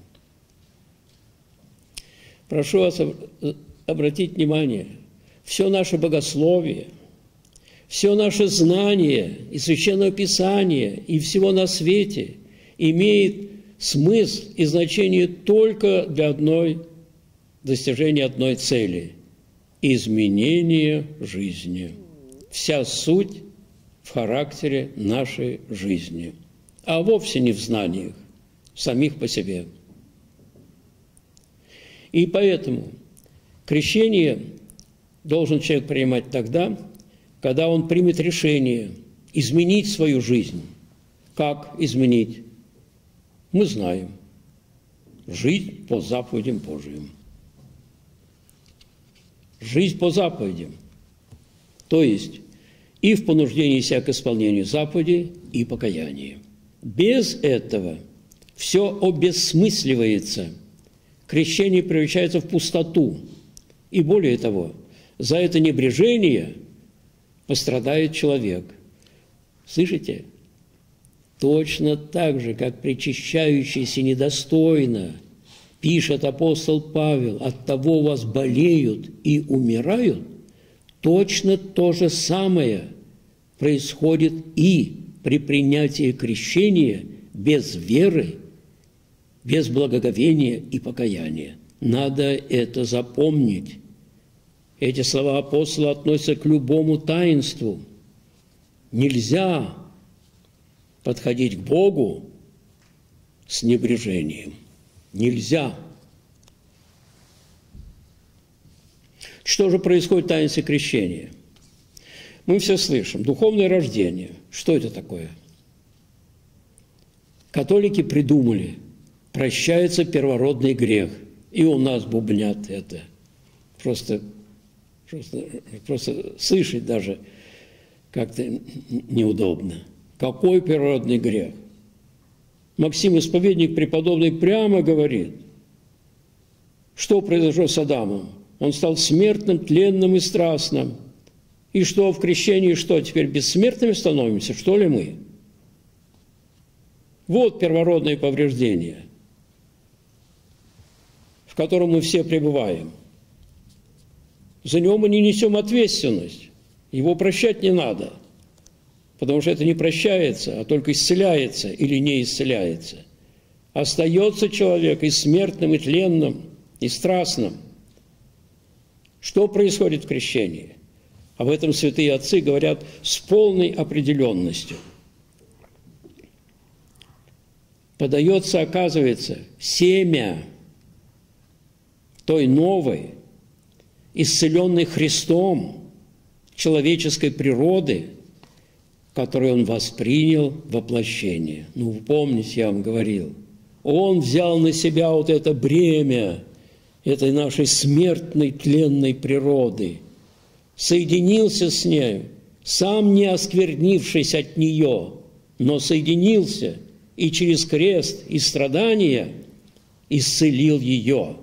Speaker 1: Прошу вас обратить внимание, все наше богословие, все наше знание и Священного Писания, и всего на свете имеет смысл и значение только для достижения одной цели – изменения жизни. Вся суть в характере нашей жизни, а вовсе не в знаниях самих по себе. И поэтому крещение должен человек принимать тогда, когда он примет решение изменить свою жизнь. Как изменить? Мы знаем. Жить по заповедям Божьим. Жить по заповедям. То есть и в понуждении себя к исполнению заповедей, и покаянии. Без этого все обессмысливается. Крещение превращается в пустоту. И более того, за это небрежение пострадает человек. Слышите? Точно так же, как причащающийся недостойно, пишет апостол Павел, от того у вас болеют и умирают, точно то же самое происходит и при принятии крещения без веры, без благоговения и покаяния. Надо это запомнить. Эти слова апостола относятся к любому таинству. Нельзя подходить к Богу с небрежением. Нельзя. Что же происходит в таинстве крещения? Мы все слышим. Духовное рождение. Что это такое? Католики придумали. Прощается первородный грех. И у нас бубнят это. Просто слышать даже как-то неудобно. Какой первородный грех? Максим Исповедник преподобный прямо говорит, что произошло с Адамом. Он стал смертным, тленным и страстным. И что в крещении, что теперь бессмертными становимся, что ли мы? Вот первородное повреждение, в котором мы все пребываем. За него мы не несем ответственность. Его прощать не надо, потому что это не прощается, а только исцеляется или не исцеляется. Остается человек и смертным, и тленным, и страстным. Что происходит в крещении? Об этом святые отцы говорят с полной определенностью. Подается, оказывается, семя той новой, исцеленной Христом человеческой природы, которую Он воспринял воплощение. Ну, вы помните, я вам говорил, Он взял на себя вот это бремя этой нашей смертной, тленной природы, соединился с ней, сам не осквернившись от нее, но соединился и через крест и страдания исцелил ее.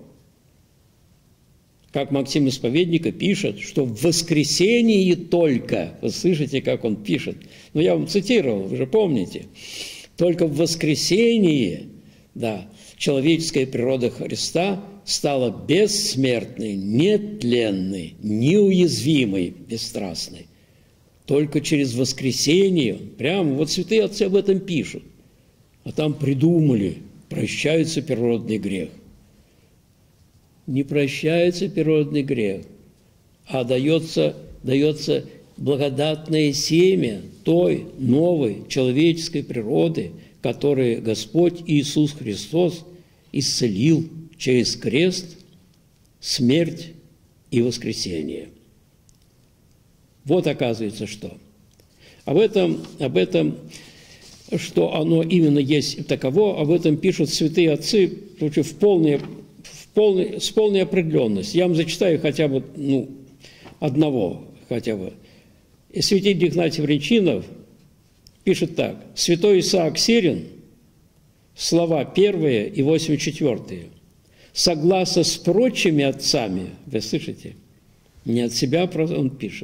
Speaker 1: Как Максим Исповедника пишет, что в воскресении только, вы слышите, как он пишет, ну, я вам цитировал, вы же помните, только в воскресении, да, человеческая природа Христа стала бессмертной, нетленной, неуязвимой, бесстрастной. Только через воскресение, прямо вот святые отцы об этом пишут, а там придумали, прощается первородный грех. Не прощается первородный грех, а дается благодатное семя той новой человеческой природы, которую Господь Иисус Христос исцелил через крест, смерть и воскресение. Вот оказывается что. Об этом, что оно именно есть таково, об этом пишут святые отцы с полной определенностью. Я вам зачитаю хотя бы одного хотя бы. И святитель Игнатий Брянчинов пишет так. Святой Исаак Сирин, слова 1 и 84. Согласно с прочими отцами, вы слышите, не от себя он пишет,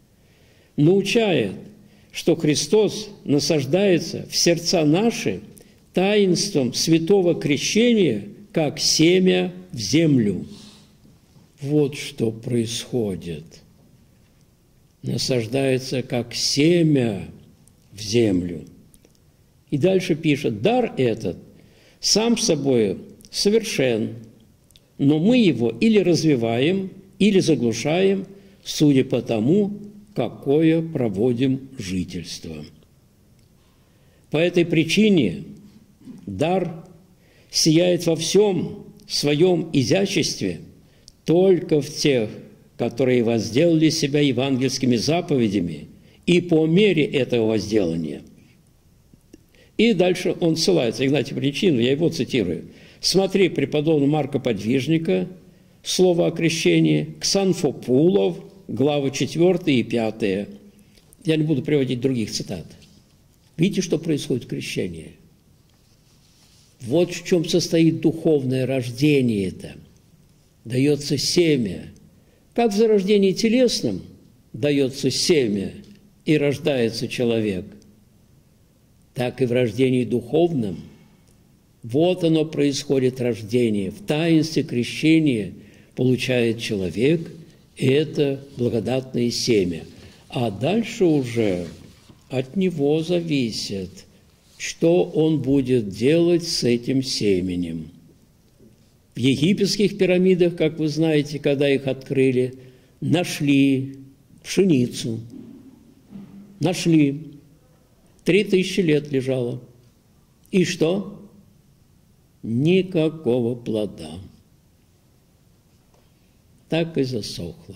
Speaker 1: научает, что Христос насаждается в сердца наши таинством святого крещения, как семя в землю. Вот что происходит. Насаждается, как семя в землю. И дальше пишет, дар этот сам собой совершен, но мы его или развиваем, или заглушаем, судя по тому, какое проводим жительство. По этой причине дар сияет во всем своем изяществе только в тех, которые возделали себя евангельскими заповедями и по мере этого возделания. И дальше он ссылается, Игнатий Брянчинов, я его цитирую. Смотри преподобного Марка Подвижника, слово о крещении, Ксанфопулов, главы 4 и 5. Я не буду приводить других цитат. Видите, что происходит в крещении? Вот в чем состоит духовное рождение это. Дается семя. Как в зарождении телесном дается семя и рождается человек, так и в рождении духовном. Вот оно происходит рождение. В таинстве крещения получает человек это благодатное семя. А дальше уже от него зависит, что он будет делать с этим семенем. В египетских пирамидах, как вы знаете, когда их открыли, нашли пшеницу. Нашли. 3000 лет лежала. И что? Никакого плода. Так и засохло.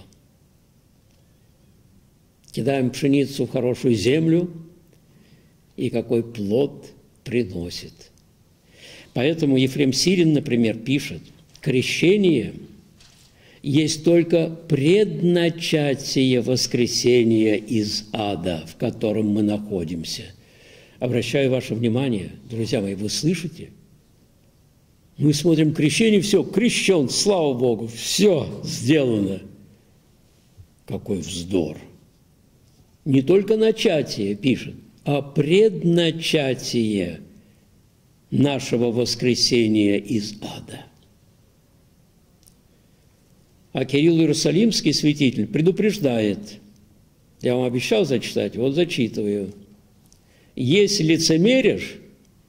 Speaker 1: Кидаем пшеницу в хорошую землю, и какой плод приносит. Поэтому Ефрем Сирин, например, пишет, крещение есть только предначатие воскресения из ада, в котором мы находимся. Обращаю ваше внимание, друзья мои, вы слышите? Мы смотрим крещение, все, крещен, слава Богу, все сделано. Какой вздор! Не только начатие пишет, а предначатие нашего воскресения из ада. А Кирилл Иерусалимский святитель предупреждает. Я вам обещал зачитать, вот зачитываю. Если лицемеришь,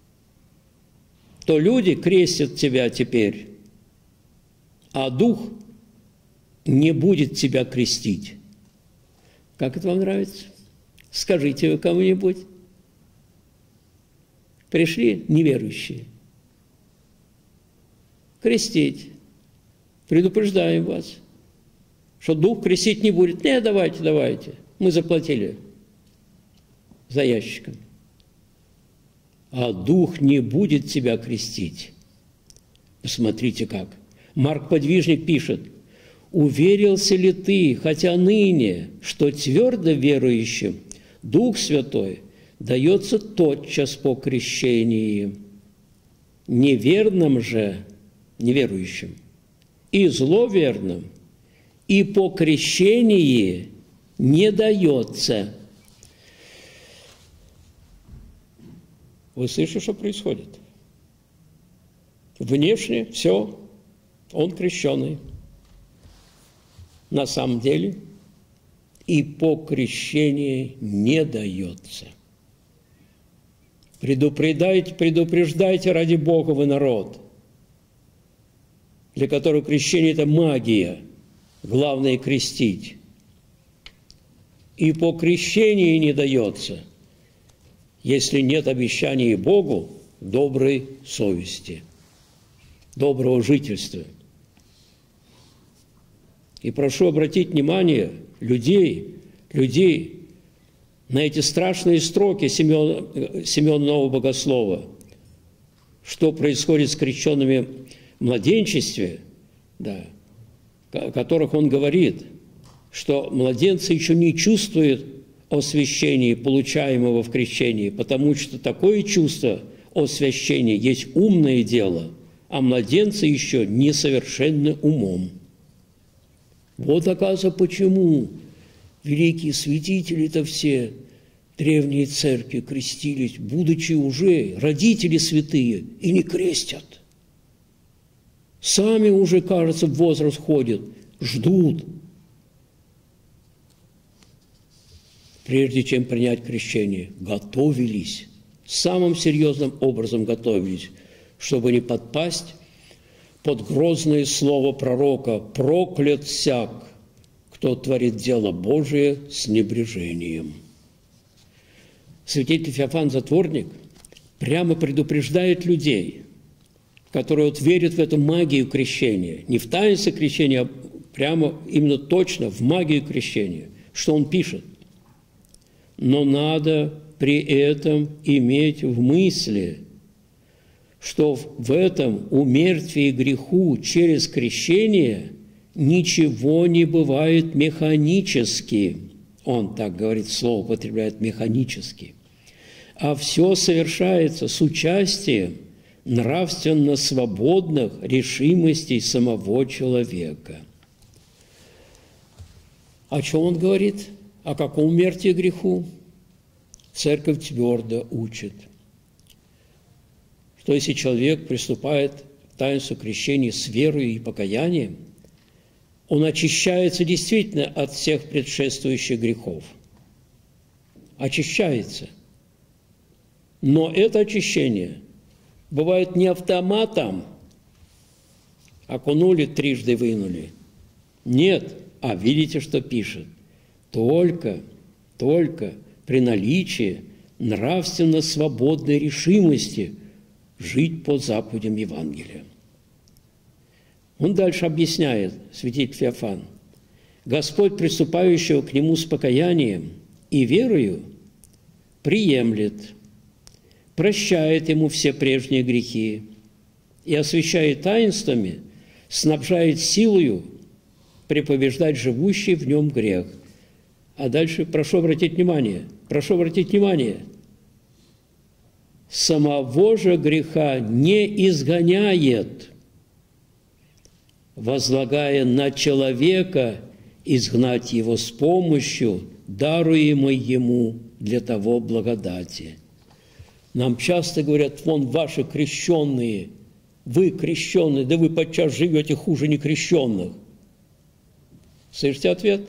Speaker 1: то люди крестят тебя теперь, а Дух не будет тебя крестить. Как это вам нравится? Скажите вы кому-нибудь. Пришли неверующие. Крестить. Предупреждаем вас, что Дух крестить не будет. Нет, давайте, давайте. Мы заплатили за ящиком. А Дух не будет тебя крестить. Посмотрите как. Марк Подвижник пишет: «Уверился ли ты, хотя ныне, что твердо верующим Дух Святой дается тотчас по крещении, неверным же, неверующим, и зловерным, и по крещении не дается». Вы слышите, что происходит? Внешне все, он крещеный. На самом деле и по крещении не дается. Предупреждайте ради Бога вы народ, для которого крещение – это магия, главное – крестить. И по крещении не дается, если нет обещания Богу доброй совести, доброго жительства. И прошу обратить внимание людей на эти страшные строки Семена Нового Богослова, что происходит с крещенными в младенчестве, да, о которых он говорит, что младенцы еще не чувствуют освящения, получаемого в крещении, потому что такое чувство освящения есть умное дело, а младенцы еще несовершенны умом. Вот, оказывается, почему великие святители-то все древние церкви крестились, будучи уже родители святые, и не крестят. Сами уже, кажется, в возраст ходят, ждут, прежде чем принять крещение. Готовились, самым серьезным образом готовились, чтобы не подпасть под грозное слово пророка: «Проклят всяк, кто творит дело Божие с небрежением». Святитель Феофан Затворник прямо предупреждает людей, которые вот верят в эту магию крещения, не в таинство крещения, а прямо именно точно в магию крещения, что он пишет. Но надо при этом иметь в мысли, что в этом умертвии греху через крещение ничего не бывает механически. Он так говорит, слово употребляет механически. А все совершается с участием нравственно свободных решимостей самого человека. О чем он говорит? О каком умертвии греху? Церковь твердо учит, что если человек приступает к таинству крещения с верой и покаянием, он очищается действительно от всех предшествующих грехов. Очищается. Но это очищение бывает не автоматом, окунули, трижды вынули. Нет, а видите, что пишет? Только при наличии нравственно свободной решимости жить по заповедям Евангелия. Он дальше объясняет, святитель Феофан: Господь, приступающего к Нему с покаянием и верою, приемлет, прощает ему все прежние грехи и, освящая таинствами, снабжает силою преповеждать живущий в нем грех. А дальше прошу обратить внимание, самого же греха не изгоняет, возлагая на человека изгнать его с помощью, даруемой ему для того благодати. Нам часто говорят: вон ваши крещенные, вы крещенные, да вы подчас живете хуже некрещенных. Слышите ответ?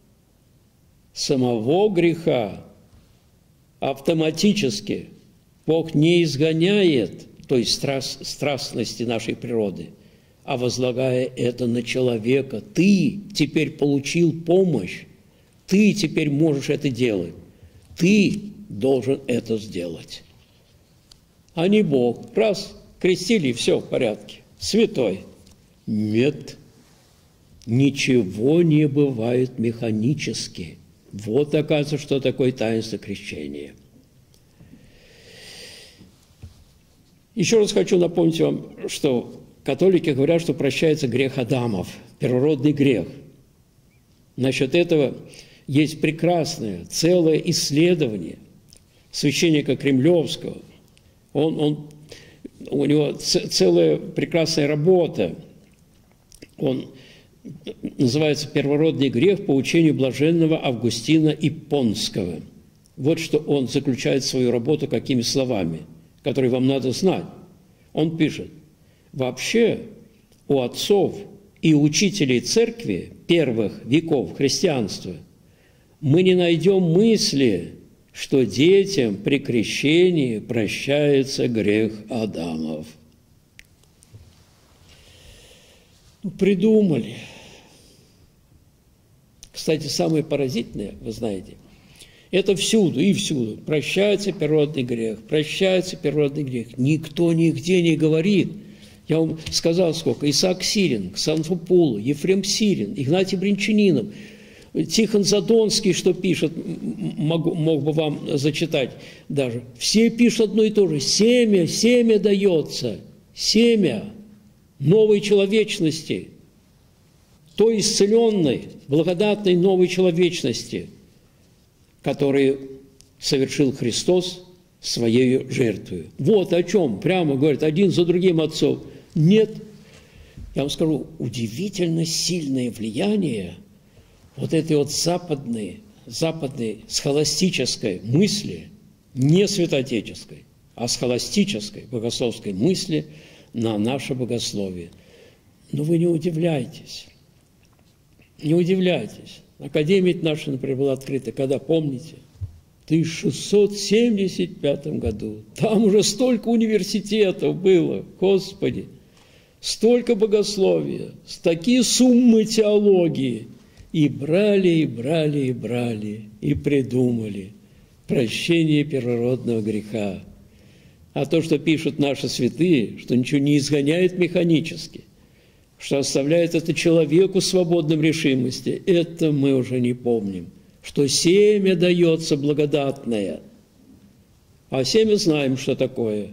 Speaker 1: Самого греха автоматически Бог не изгоняет той страстности нашей природы, а возлагая это на человека. Ты теперь получил помощь, ты теперь можешь это делать, ты должен это сделать. А не Бог. Раз, крестили, и все в порядке. Святой. Нет, ничего не бывает механически. Вот, оказывается, что такое таинство крещения. Еще раз хочу напомнить вам, что католики говорят, что прощается грех Адамов, первородный грех. Насчет этого есть прекрасное, целое исследование священника Кремлевского. У него целая прекрасная работа. Он называется «Первородный грех по учению блаженного Августина Иппонского». Вот что он заключает свою работу какими словами, которые вам надо знать. Он пишет: «Вообще у отцов и учителей церкви первых веков христианства мы не найдем мысли, что детям при крещении прощается грех Адамов». Придумали. Кстати, самое поразительное, вы знаете, это всюду и всюду. Прощается первородный грех, прощается первородный грех. Никто нигде не говорит. Я вам сказал сколько. Исаак Сирин, Ксантопул, Ефрем Сирин, Игнатий Бринчанинов, Тихон Задонский, что пишет, мог бы вам зачитать даже. Все пишут одно и то же. Семя дается. Семя новой человечности, той исцеленной, благодатной новой человечности, которую совершил Христос своей жертвой. Вот о чем прямо говорят один за другим отцов. Нет, я вам скажу, удивительно сильное влияние вот этой вот западной схоластической мысли, не святоотеческой, а схоластической богословской мысли на наше богословие. Но вы не удивляйтесь. Не удивляйтесь. Академия наша, например, была открыта, когда, помните, в 1675 году. Там уже столько университетов было, Господи, столько богословия, такие суммы теологии. И брали, и придумали прощение первородного греха. А то, что пишут наши святые, что ничего не изгоняет механически, что оставляет это человеку свободным решимости, это мы уже не помним. Что семя дается благодатное. А семя знаем, что такое.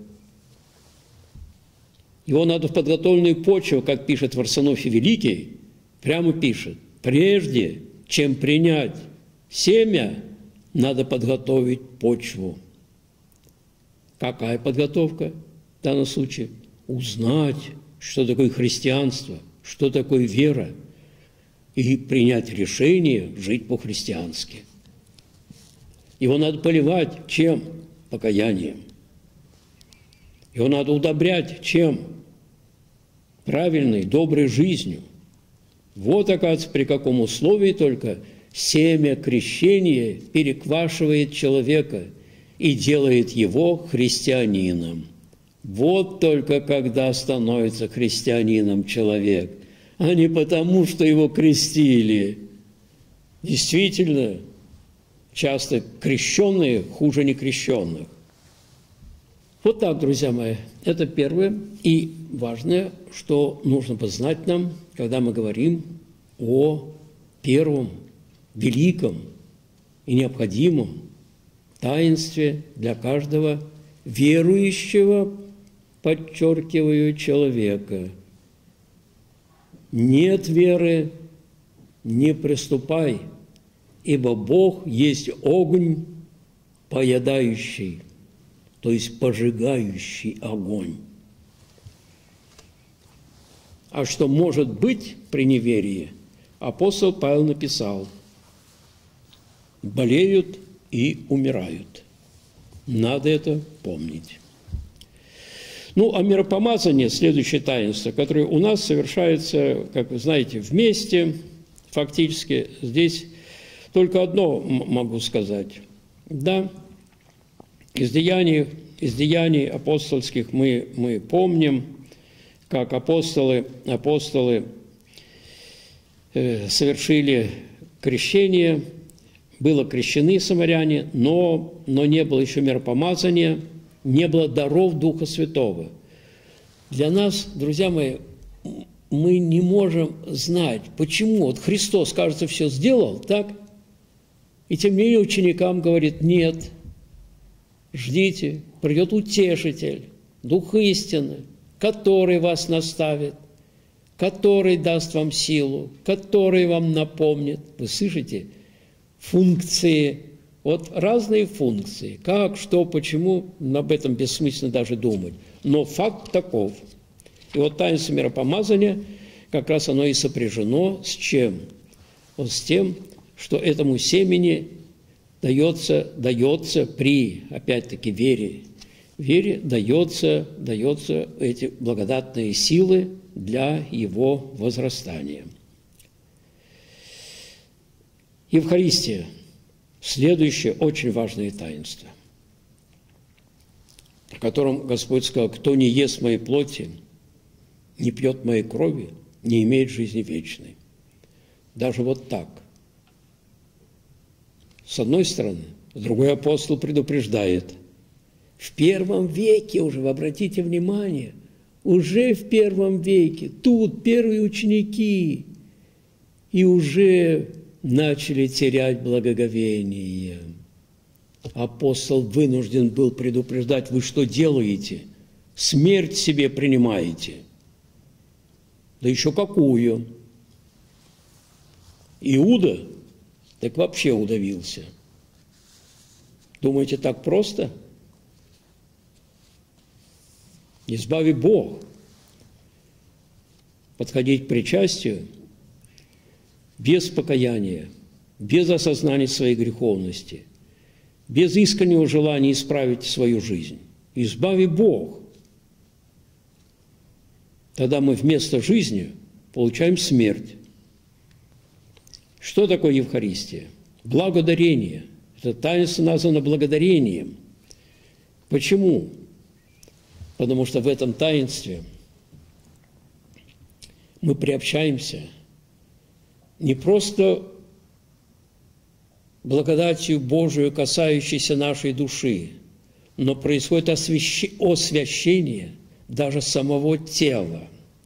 Speaker 1: Его надо в подготовленную почву, как пишет Варсонофий Великий, прямо пишет: прежде чем принять семя, надо подготовить почву. Какая подготовка в данном случае? Узнать, что такое христианство, что такое вера, и принять решение жить по-христиански. Его надо поливать чем? Покаянием. Его надо удобрять чем? Правильной, доброй жизнью. Вот, оказывается, при каком условии только семя крещения переквашивает человека и делает его христианином. Вот только когда становится христианином человек, а не потому, что его крестили. Действительно, часто крещенные хуже некрещенных. Вот так, друзья мои, это первое и важное, что нужно бы знать нам, когда мы говорим о первом, великом и необходимом таинстве для каждого верующего, подчеркиваю, человека. Нет веры, не приступай, ибо Бог есть огонь поедающий, то есть пожигающий огонь. А что может быть при неверии, апостол Павел написал: болеют и умирают. Надо это помнить. Ну, а миропомазание, следующее таинство, которое у нас совершается, как вы знаете, вместе, Фактически здесь только одно могу сказать. Да, из деяний апостольских мы помним, как апостолы совершили крещение, было крещены самаряне, но не было еще миропомазания, не было даров Духа Святого. Для нас, друзья мои, мы не можем знать, почему. Вот Христос, кажется, все сделал, так? И тем не менее ученикам говорит: нет, ждите, придет Утешитель, Дух истины, который вас наставит, который даст вам силу, который вам напомнит. Вы слышите? Функции, вот разные функции. Как, что, почему, об этом бессмысленно даже думать. Но факт таков. И вот таинство миропомазания, как раз оно и сопряжено с чем? Вот с тем, что этому семени дается при, опять-таки, вере. Вере дается эти благодатные силы для его возрастания. Евхаристия – следующее очень важное таинство, о котором Господь сказал: «Кто не ест моей плоти, не пьет моей крови, не имеет жизни вечной». Даже вот так. С одной стороны, другой апостол предупреждает. В первом веке уже, вы обратите внимание, уже в первом веке, тут первые ученики, и уже начали терять благоговение. Апостол вынужден был предупреждать: вы что делаете? Смерть себе принимаете. Да еще какую? Иуда так вообще удавился. Думаете, так просто? Избави Бог подходить к причастию без покаяния, без осознания своей греховности, без искреннего желания исправить свою жизнь. Избави Бог. Тогда мы вместо жизни получаем смерть. Что такое Евхаристия? Благодарение. Это таинство названо благодарением. Почему? Потому что в этом таинстве мы приобщаемся не просто благодатью Божию, касающейся нашей души, но происходит освящение даже самого тела.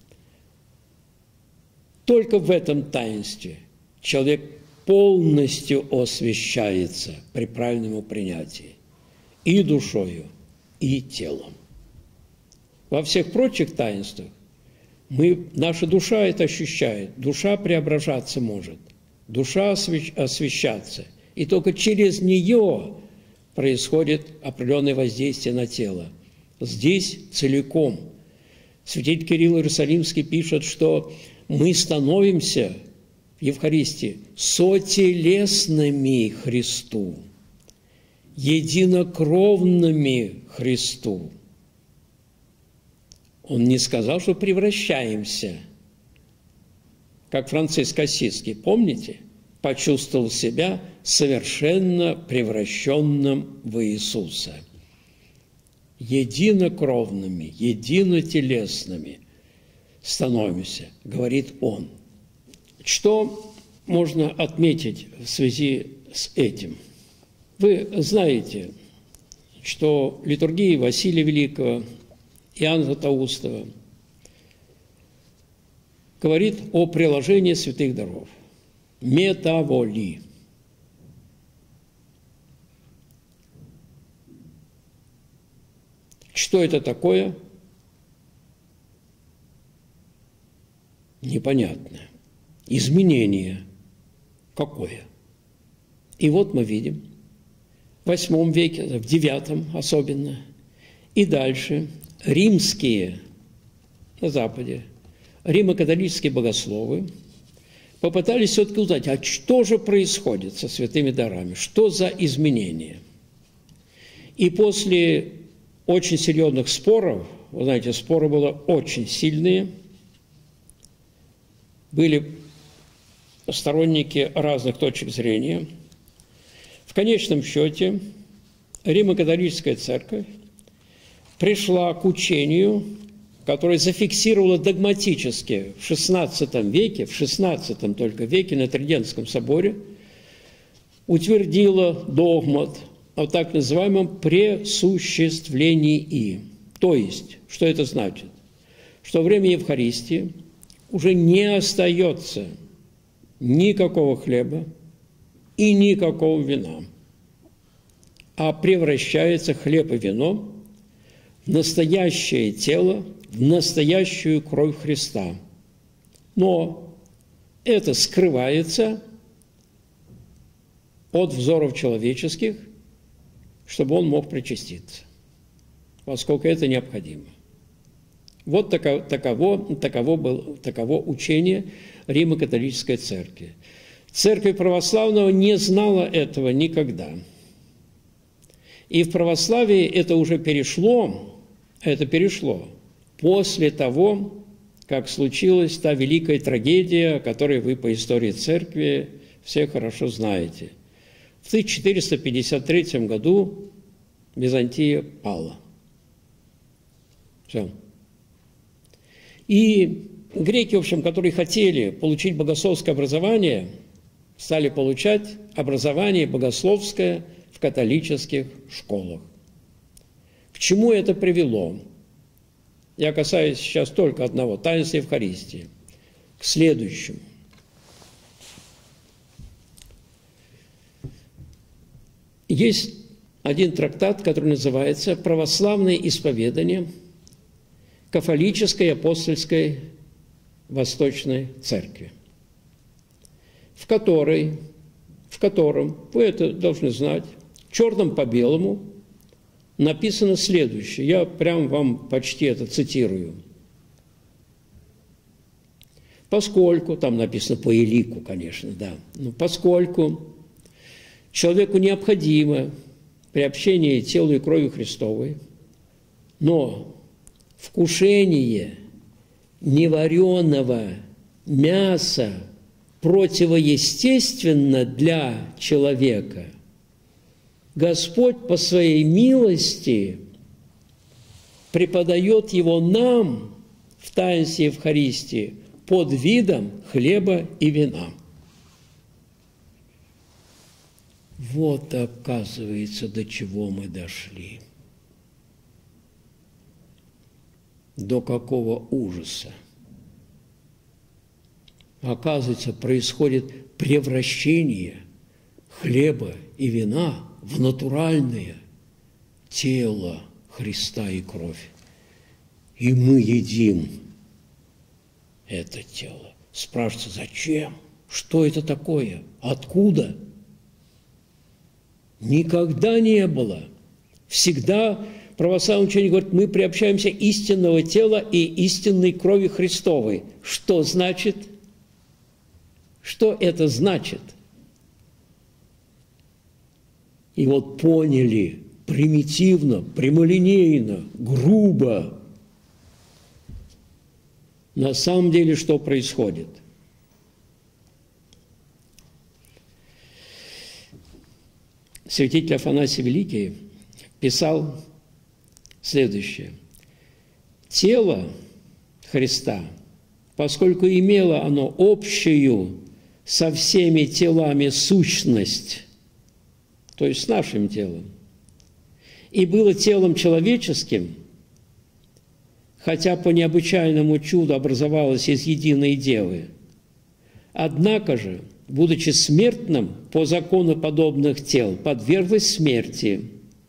Speaker 1: Только в этом таинстве человек полностью освящается при правильном его принятии и душою, и телом. Во всех прочих таинствах наша душа это ощущает, душа преображаться может, душа освящаться, и только через нее происходит определенное воздействие на тело. Здесь целиком. Святитель Кирилл Иерусалимский пишет, что мы становимся в Евхаристии сотелесными Христу, единокровными Христу. Он не сказал, что превращаемся, как Франциск Ассизский, помните? Почувствовал себя совершенно превращенным в Иисуса. Единокровными, единотелесными становимся, говорит он. Что можно отметить в связи с этим? Вы знаете, что литургия Василия Великого, Иоанна Златоустова говорит о приложении святых даров. Метаволи. Что это такое? Непонятно. Изменение какое? И вот мы видим в VIII веке, в IX особенно, и дальше римские на Западе, римо-католические богословы попытались все-таки узнать, а что же происходит со святыми дарами, что за изменения. И после очень серьезных споров, вы знаете, споры были очень сильные, были сторонники разных точек зрения. В конечном счете Римо-католическая церковь пришла к учению, которое зафиксировало догматически в XVI веке, в XVI только веке на Тридентском соборе, утвердила догмат о так называемом пресуществлении. То есть, что это значит? Что во время Евхаристии уже не остается никакого хлеба и никакого вина, а превращается хлеб и вино в настоящее тело, в настоящую кровь Христа. Но это скрывается от взоров человеческих, чтобы он мог причаститься, поскольку это необходимо. Вот таково учение Римо-католической церкви. Церковь православного не знала этого никогда. И в православии это уже перешло после того, как случилась та великая трагедия, о которой вы по истории церкви все хорошо знаете. В 1453 году Византия пала. Все. И греки, в общем, которые хотели получить богословское образование, стали получать образование богословское в католических школах. К чему это привело? Я касаюсь сейчас только одного – таинства Евхаристии. К следующему. Есть один трактат, который называется «Православное исповедание кафолической и апостольской Восточной Церкви», в котором, вы это должны знать, черным по белому написано следующее. Я прям вам почти это цитирую. Поскольку, там написано по элику, конечно, да, но поскольку человеку необходимо приобщение телу и крови Христовой, но вкушение невареного мяса противоестественно для человека, Господь по своей милости преподает его нам в таинстве Евхаристии под видом хлеба и вина. Вот, оказывается, до чего мы дошли. До какого ужаса. Оказывается, происходит превращение хлеба и вина в натуральное тело Христа и кровь. И мы едим это тело. Спрашивается, зачем? Что это такое? Откуда? Никогда не было. Всегда православное учение говорит, мы приобщаемся истинного тела и истинной крови Христовой. Что значит? Что это значит? И вот поняли примитивно, прямолинейно, грубо, на самом деле, что происходит. Святитель Афанасий Великий писал следующее. Тело Христа, поскольку имело оно общую со всеми телами сущность, то есть с нашим телом, и было телом человеческим, хотя по необычайному чуду образовалось из единой девы, однако же, будучи смертным по закону подобных тел, подверглось смерти,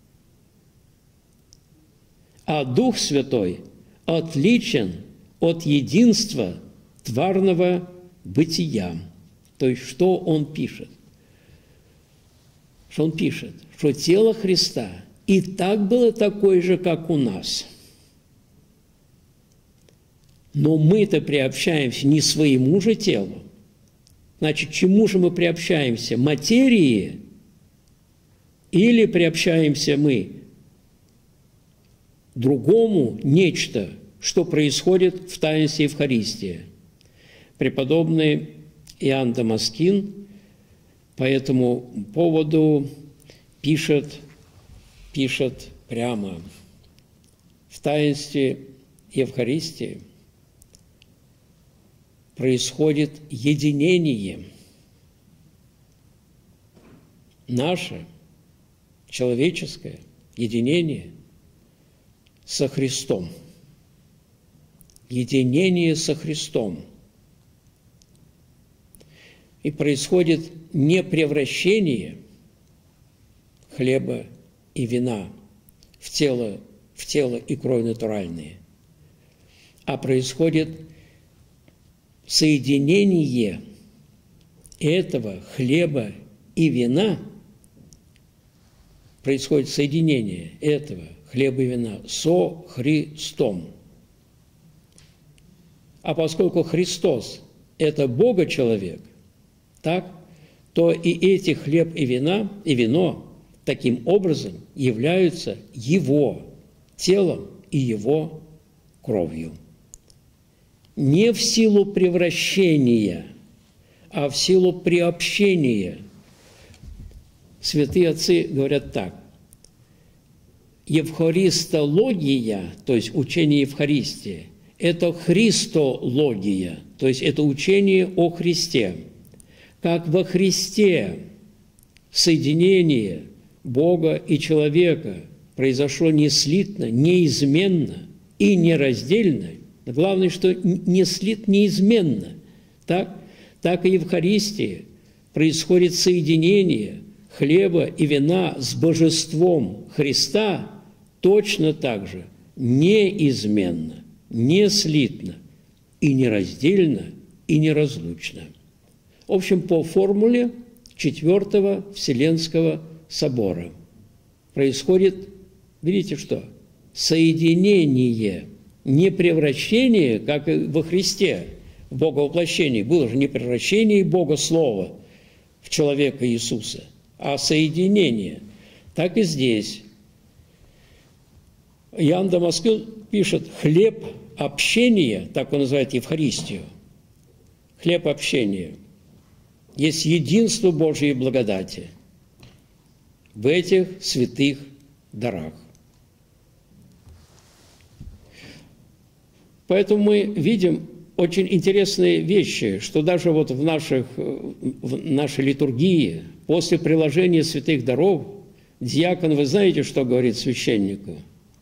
Speaker 1: а Дух Святой отличен от единства тварного бытия. То есть, что он пишет? Что он пишет? Что тело Христа и так было такое же, как у нас. Но мы-то приобщаемся не своему же телу. Значит, чему же мы приобщаемся? Материи? Или приобщаемся мы другому нечто, что происходит в таинстве Евхаристии? Преподобный Иоанн Дамаскин по этому поводу пишет прямо: в таинстве Евхаристии происходит единение. Наше человеческое единение со Христом. Единение со Христом. И происходит не превращение хлеба и вина в тело и кровь натуральные, а происходит соединение этого хлеба и вина, происходит соединение этого хлеба и вина со Христом. А поскольку Христос – это Бога-человек, так, то и эти хлеб и вино таким образом являются Его телом и Его кровью. Не в силу превращения, а в силу приобщения. Святые отцы говорят так: евхаристология, то есть учение Евхаристии, это христология, то есть это учение о Христе. Как во Христе соединение Бога и человека произошло неслитно, неизменно и нераздельно, главное, что не слит неизменно, так и в Евхаристии происходит соединение хлеба и вина с божеством Христа точно так же неизменно, неслитно и нераздельно и неразлучно. В общем, по формуле Четвертого Вселенского собора происходит, видите что? Соединение, не превращение, как и во Христе, в Боговоплощении. Было же не превращение Бога Слова в человека Иисуса, а соединение. Так и здесь. Иоанн Дамаскин пишет: хлеб общения, так он называет Евхаристию, хлеб общения, есть единство Божьей благодати в этих святых дарах. Поэтому мы видим очень интересные вещи, что даже вот в нашей литургии после приложения святых даров диакон, вы знаете, что говорит священнику?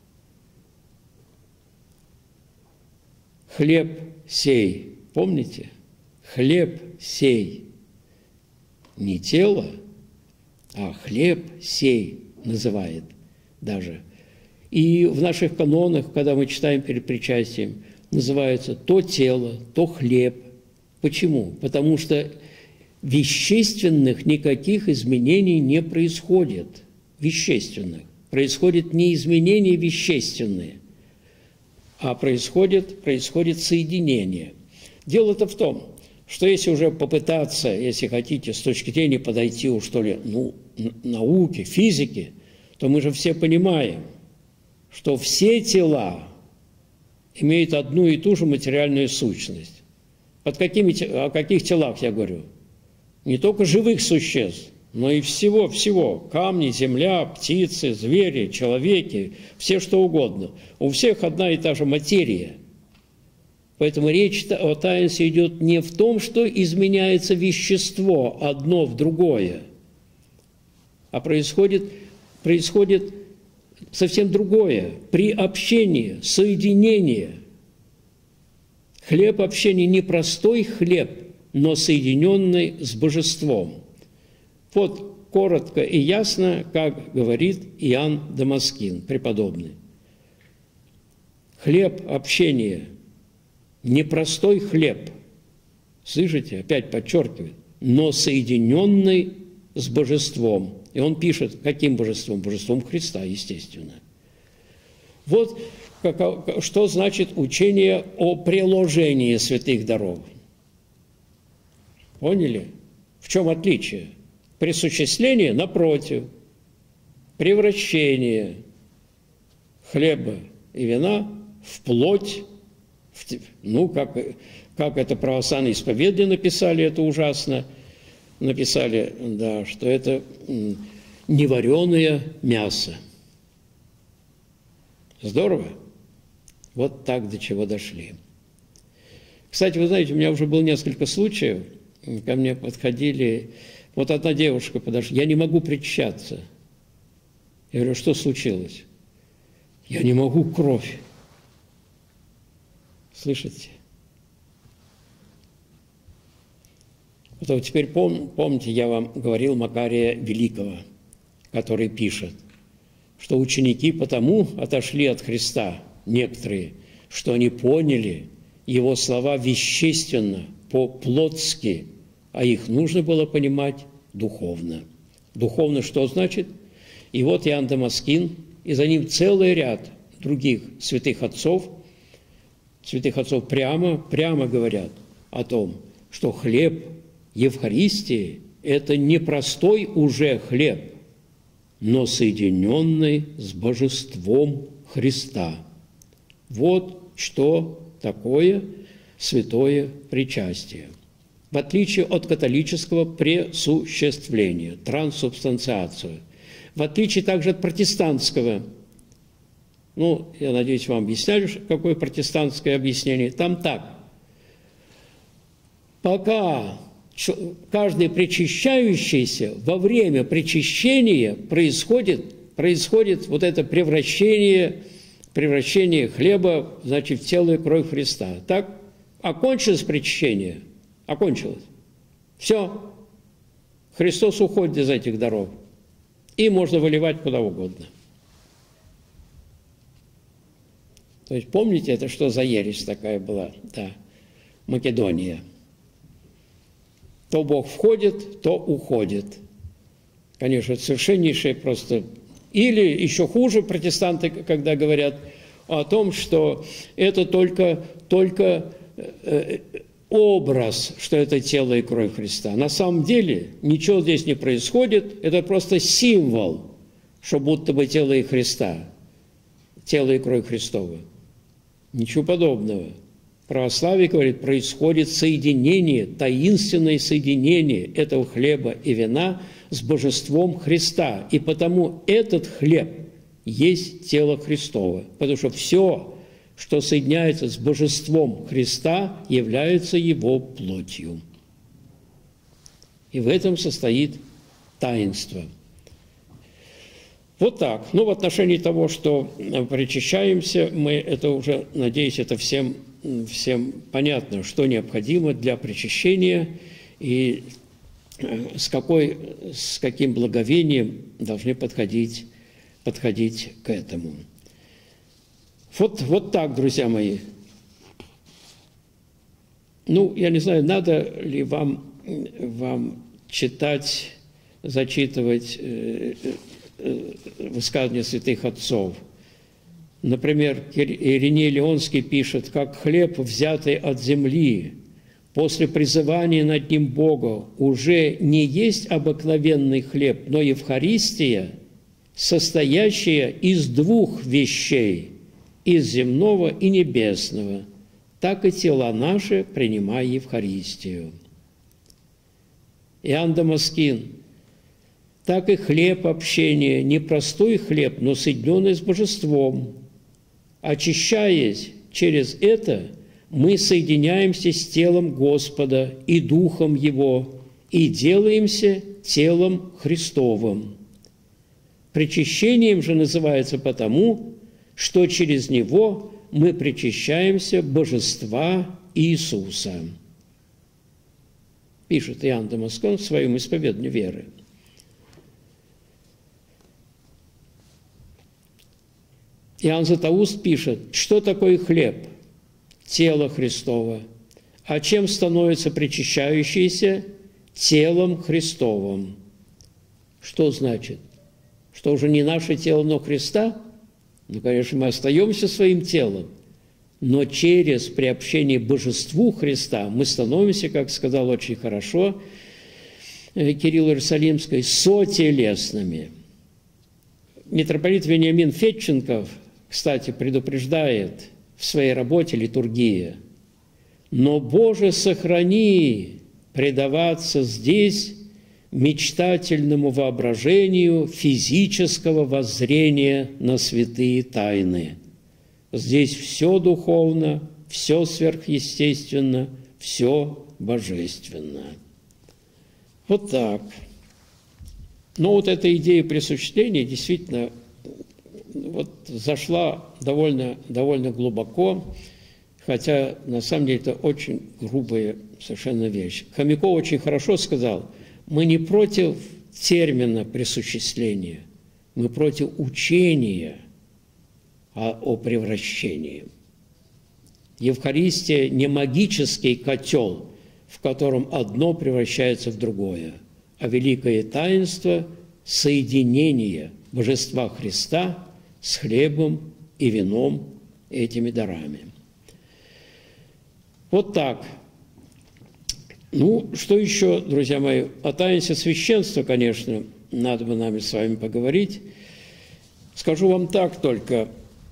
Speaker 1: Хлеб сей, помните? Хлеб сей. Не тело, а хлеб сей называет даже. И в наших канонах, когда мы читаем перед причастием, называется то тело, то хлеб. Почему? Потому что вещественных никаких изменений не происходит. Вещественных. Происходит не изменения вещественные, а происходит соединение. Дело-то в том, что если уже попытаться, если хотите, с точки зрения подойти уж что ли, науки, физики, то мы же все понимаем, что все тела имеют одну и ту же материальную сущность. О каких телах я говорю? Не только живых существ, но и всего. Камни, земля, птицы, звери, человеки, все что угодно. У всех одна и та же материя. Поэтому речь о таинстве идет не в том, что изменяется вещество одно в другое, а происходит совсем другое – приобщение, соединение. Хлеб общения не простой хлеб, но соединенный с божеством. Вот коротко и ясно, как говорит Иоанн Дамаскин, преподобный. Хлеб общения – не простой хлеб, слышите, опять подчеркивает, но соединенный с божеством. И он пишет, каким божеством? Божеством Христа, естественно. Вот что значит учение о приложении святых даров. Поняли? В чем отличие? Присуществление, напротив, превращение как как это православные исповедания написали, это ужасно. Написали, да, что это невареное мясо. Здорово? Вот так до чего дошли. Кстати, вы знаете, у меня уже было несколько случаев, ко мне подходили, вот одна девушка подошла, я не могу причащаться. Я говорю, что случилось? Я не могу кровь. Слышите? Вот теперь помните, я вам говорил Макария Великого, который пишет, что ученики потому отошли от Христа, некоторые, что они поняли его слова вещественно, по-плотски, а их нужно было понимать духовно. Духовно что значит? И вот Иоанн Дамаскин, и за ним целый ряд других святых отцов прямо говорят о том, что хлеб Евхаристии – это не простой уже хлеб, но соединенный с божеством Христа. Вот что такое святое причастие. В отличие от католического пресуществления, трансубстанциацию, в отличие также от протестантского, я надеюсь, вам объясняли, какое протестантское объяснение, там так. Пока каждый причащающийся, во время причащения происходит вот это превращение хлеба, значит, в тело и кровь Христа. Так, окончилось причащение? Окончилось. Все. Христос уходит из этих даров. И можно выливать куда угодно. То есть, помните, это что за ересь такая была? Да, Македония. То Бог входит, то уходит. Конечно, это совершеннейшее просто. Или еще хуже протестанты, когда говорят о том, что это только образ, что это тело и кровь Христа. На самом деле ничего здесь не происходит, это просто символ, что будто бы тело и Христа, тело и кровь Христова. Ничего подобного. Православие, говорит, происходит соединение, таинственное соединение этого хлеба и вина с божеством Христа. И потому этот хлеб есть тело Христово. Потому что все, что соединяется с божеством Христа, является его плотью. И в этом состоит таинство. Вот так. В отношении того, что причащаемся, мы это уже, надеюсь, это всем понятно, что необходимо для причащения и с каким благовением должны подходить к этому. Вот так, друзья мои. Я не знаю, надо ли вам читать, зачитывать высказывания святых отцов. Например, Ириней Леонский пишет, как хлеб, взятый от земли, после призывания над ним Бога, уже не есть обыкновенный хлеб, но Евхаристия, состоящая из двух вещей, из земного и небесного, так и тела наши, принимая Евхаристию. Иоанн Дамаскин, так и хлеб общения, не простой хлеб, но соединенный с божеством. Очищаясь через это, мы соединяемся с телом Господа и Духом Его и делаемся телом Христовым. Причащением же называется потому, что через него мы причащаемся божества Иисуса. Пишет Иоанн Дамаскин в своем исповедании веры. Иоанн Златоуст пишет, что такое хлеб? Тело Христово. А чем становится причащающийся? Телом Христовым. Что значит? Что уже не наше тело, но Христа? Конечно, мы остаемся своим телом, но через приобщение божеству Христа мы становимся, как сказал очень хорошо Кирилл Иерусалимский, сотелесными. Митрополит Вениамин Федченков, кстати, предупреждает в своей работе «Литургия», Но, Боже, сохрани предаваться здесь мечтательному воображению физического воззрения на святые тайны. Здесь все духовно, все сверхъестественно, все божественно. Вот так. Но вот эта идея присуществления действительно вот зашла довольно глубоко, хотя на самом деле это очень грубая совершенно вещь. Хомяков очень хорошо сказал: мы не против термина присуществления, мы против учения о превращении. Евхаристия не магический котел, в котором одно превращается в другое, а великое таинство соединения Божества Христа с хлебом и вином, этими дарами. Вот так. Ну, что еще, друзья мои? О таинстве священства, конечно, надо бы нам с вами поговорить. Скажу вам так только.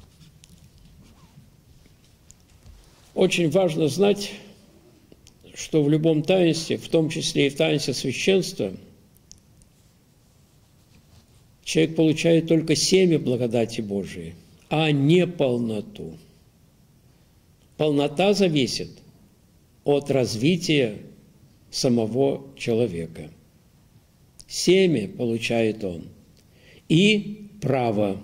Speaker 1: Очень важно знать, что в любом таинстве, в том числе и в таинстве священства, человек получает только семя благодати Божией, а не полноту. Полнота зависит от развития самого человека. Семя получает он. И право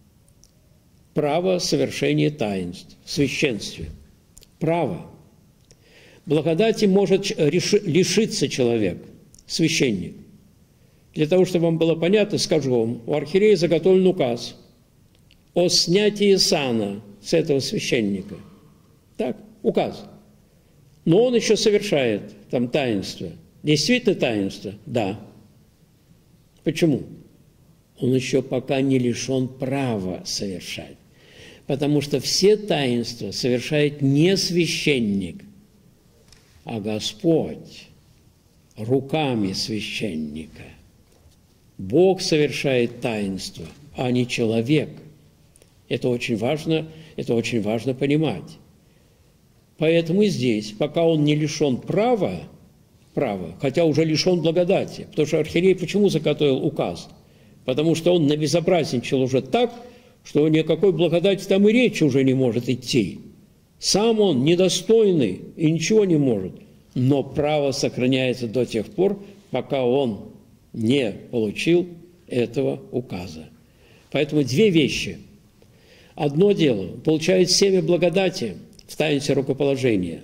Speaker 1: совершения таинств в священстве. Право. Благодати может лишиться человек, священник. Для того, чтобы вам было понятно, скажу вам, у архиерея заготовлен указ о снятии сана с этого священника. Так, указ. Но он еще совершает там таинство. Действительно таинство? Да. Почему? Он еще пока не лишен права совершать. Потому что все таинства совершает не священник, а Господь руками священника. Бог совершает таинство, а не человек. Это очень важно понимать. Поэтому и здесь, пока он не лишен права, хотя уже лишен благодати, потому что архиерей почему заготовил указ? Потому что он набезобразничал уже так, что никакой благодати там и речи уже не может идти. Сам он недостойный и ничего не может. Но право сохраняется до тех пор, пока он не получил этого указа. Поэтому две вещи. Одно дело, получает семя благодати в таинстве рукоположения.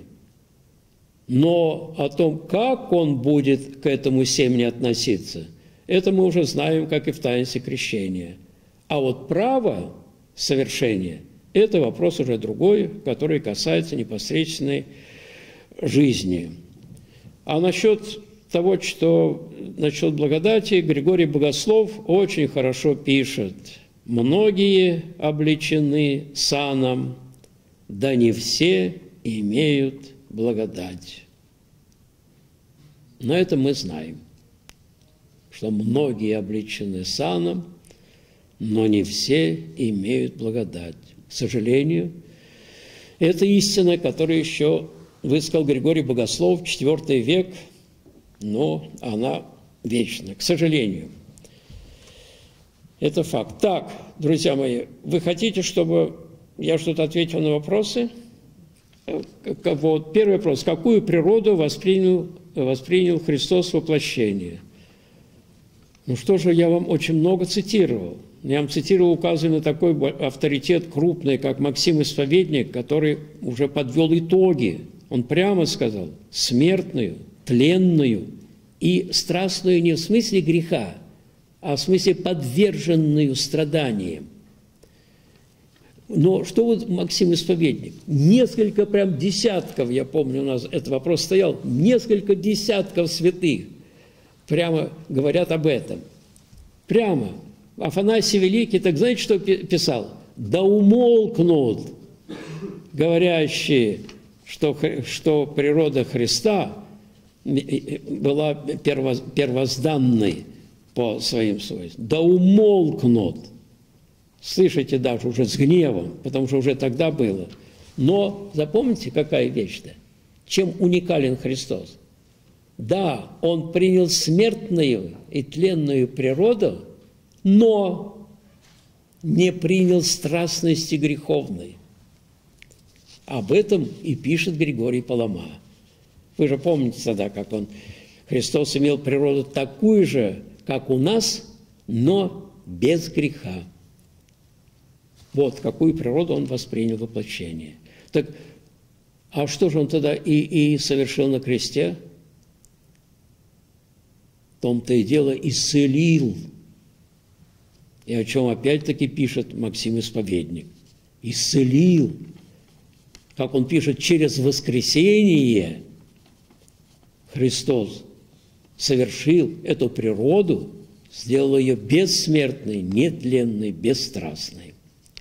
Speaker 1: Но о том, как он будет к этому семени относиться, это мы уже знаем, как и в таинстве крещения. А вот право совершения – это вопрос уже другой, который касается непосредственной жизни. А насчет того, что насчет благодати, Григорий Богослов очень хорошо пишет: «Многие облечены саном, да не все имеют благодать». Но это мы знаем, что многие облечены саном, но не все имеют благодать. К сожалению, это истина, которую еще высказал Григорий Богослов, IV век, но она вечна, к сожалению. Это факт. Так, друзья мои, вы хотите, чтобы я что-то ответил на вопросы? Вот, первый вопрос. Какую природу воспринял Христос воплощение? Ну что же, я вам очень много цитировал. Я вам цитировал, указывая на такой авторитет крупный, как Максим Исповедник, который уже подвел итоги. Он прямо сказал: смертную, тленную и страстную не в смысле греха, а в смысле подверженную страданиям. Но что вот Максим Исповедник? Несколько, прям десятков, я помню, у нас этот вопрос стоял, несколько десятков святых прямо говорят об этом. Прямо. Афанасий Великий, так знаете, что писал? «Да умолкнут говорящие, что природа Христа была первозданной по своим свойствам. Да умолкнут». Слышите, даже уже с гневом, потому что уже тогда было. Но запомните, какая вещь-то? Чем уникален Христос? Да, Он принял смертную и тленную природу, но не принял страстности греховной. Об этом и пишет Григорий Палама. Вы же помните тогда, как Христос имел природу такую же, как у нас, но без греха. Вот какую природу Он воспринял в воплощении. Так, а что же Он тогда и совершил на кресте? В том-то и дело, исцелил. И о чем опять-таки пишет Максим Исповедник. Исцелил. Как он пишет, через воскресение Христос совершил эту природу, сделал ее бессмертной, нетленной, бесстрастной.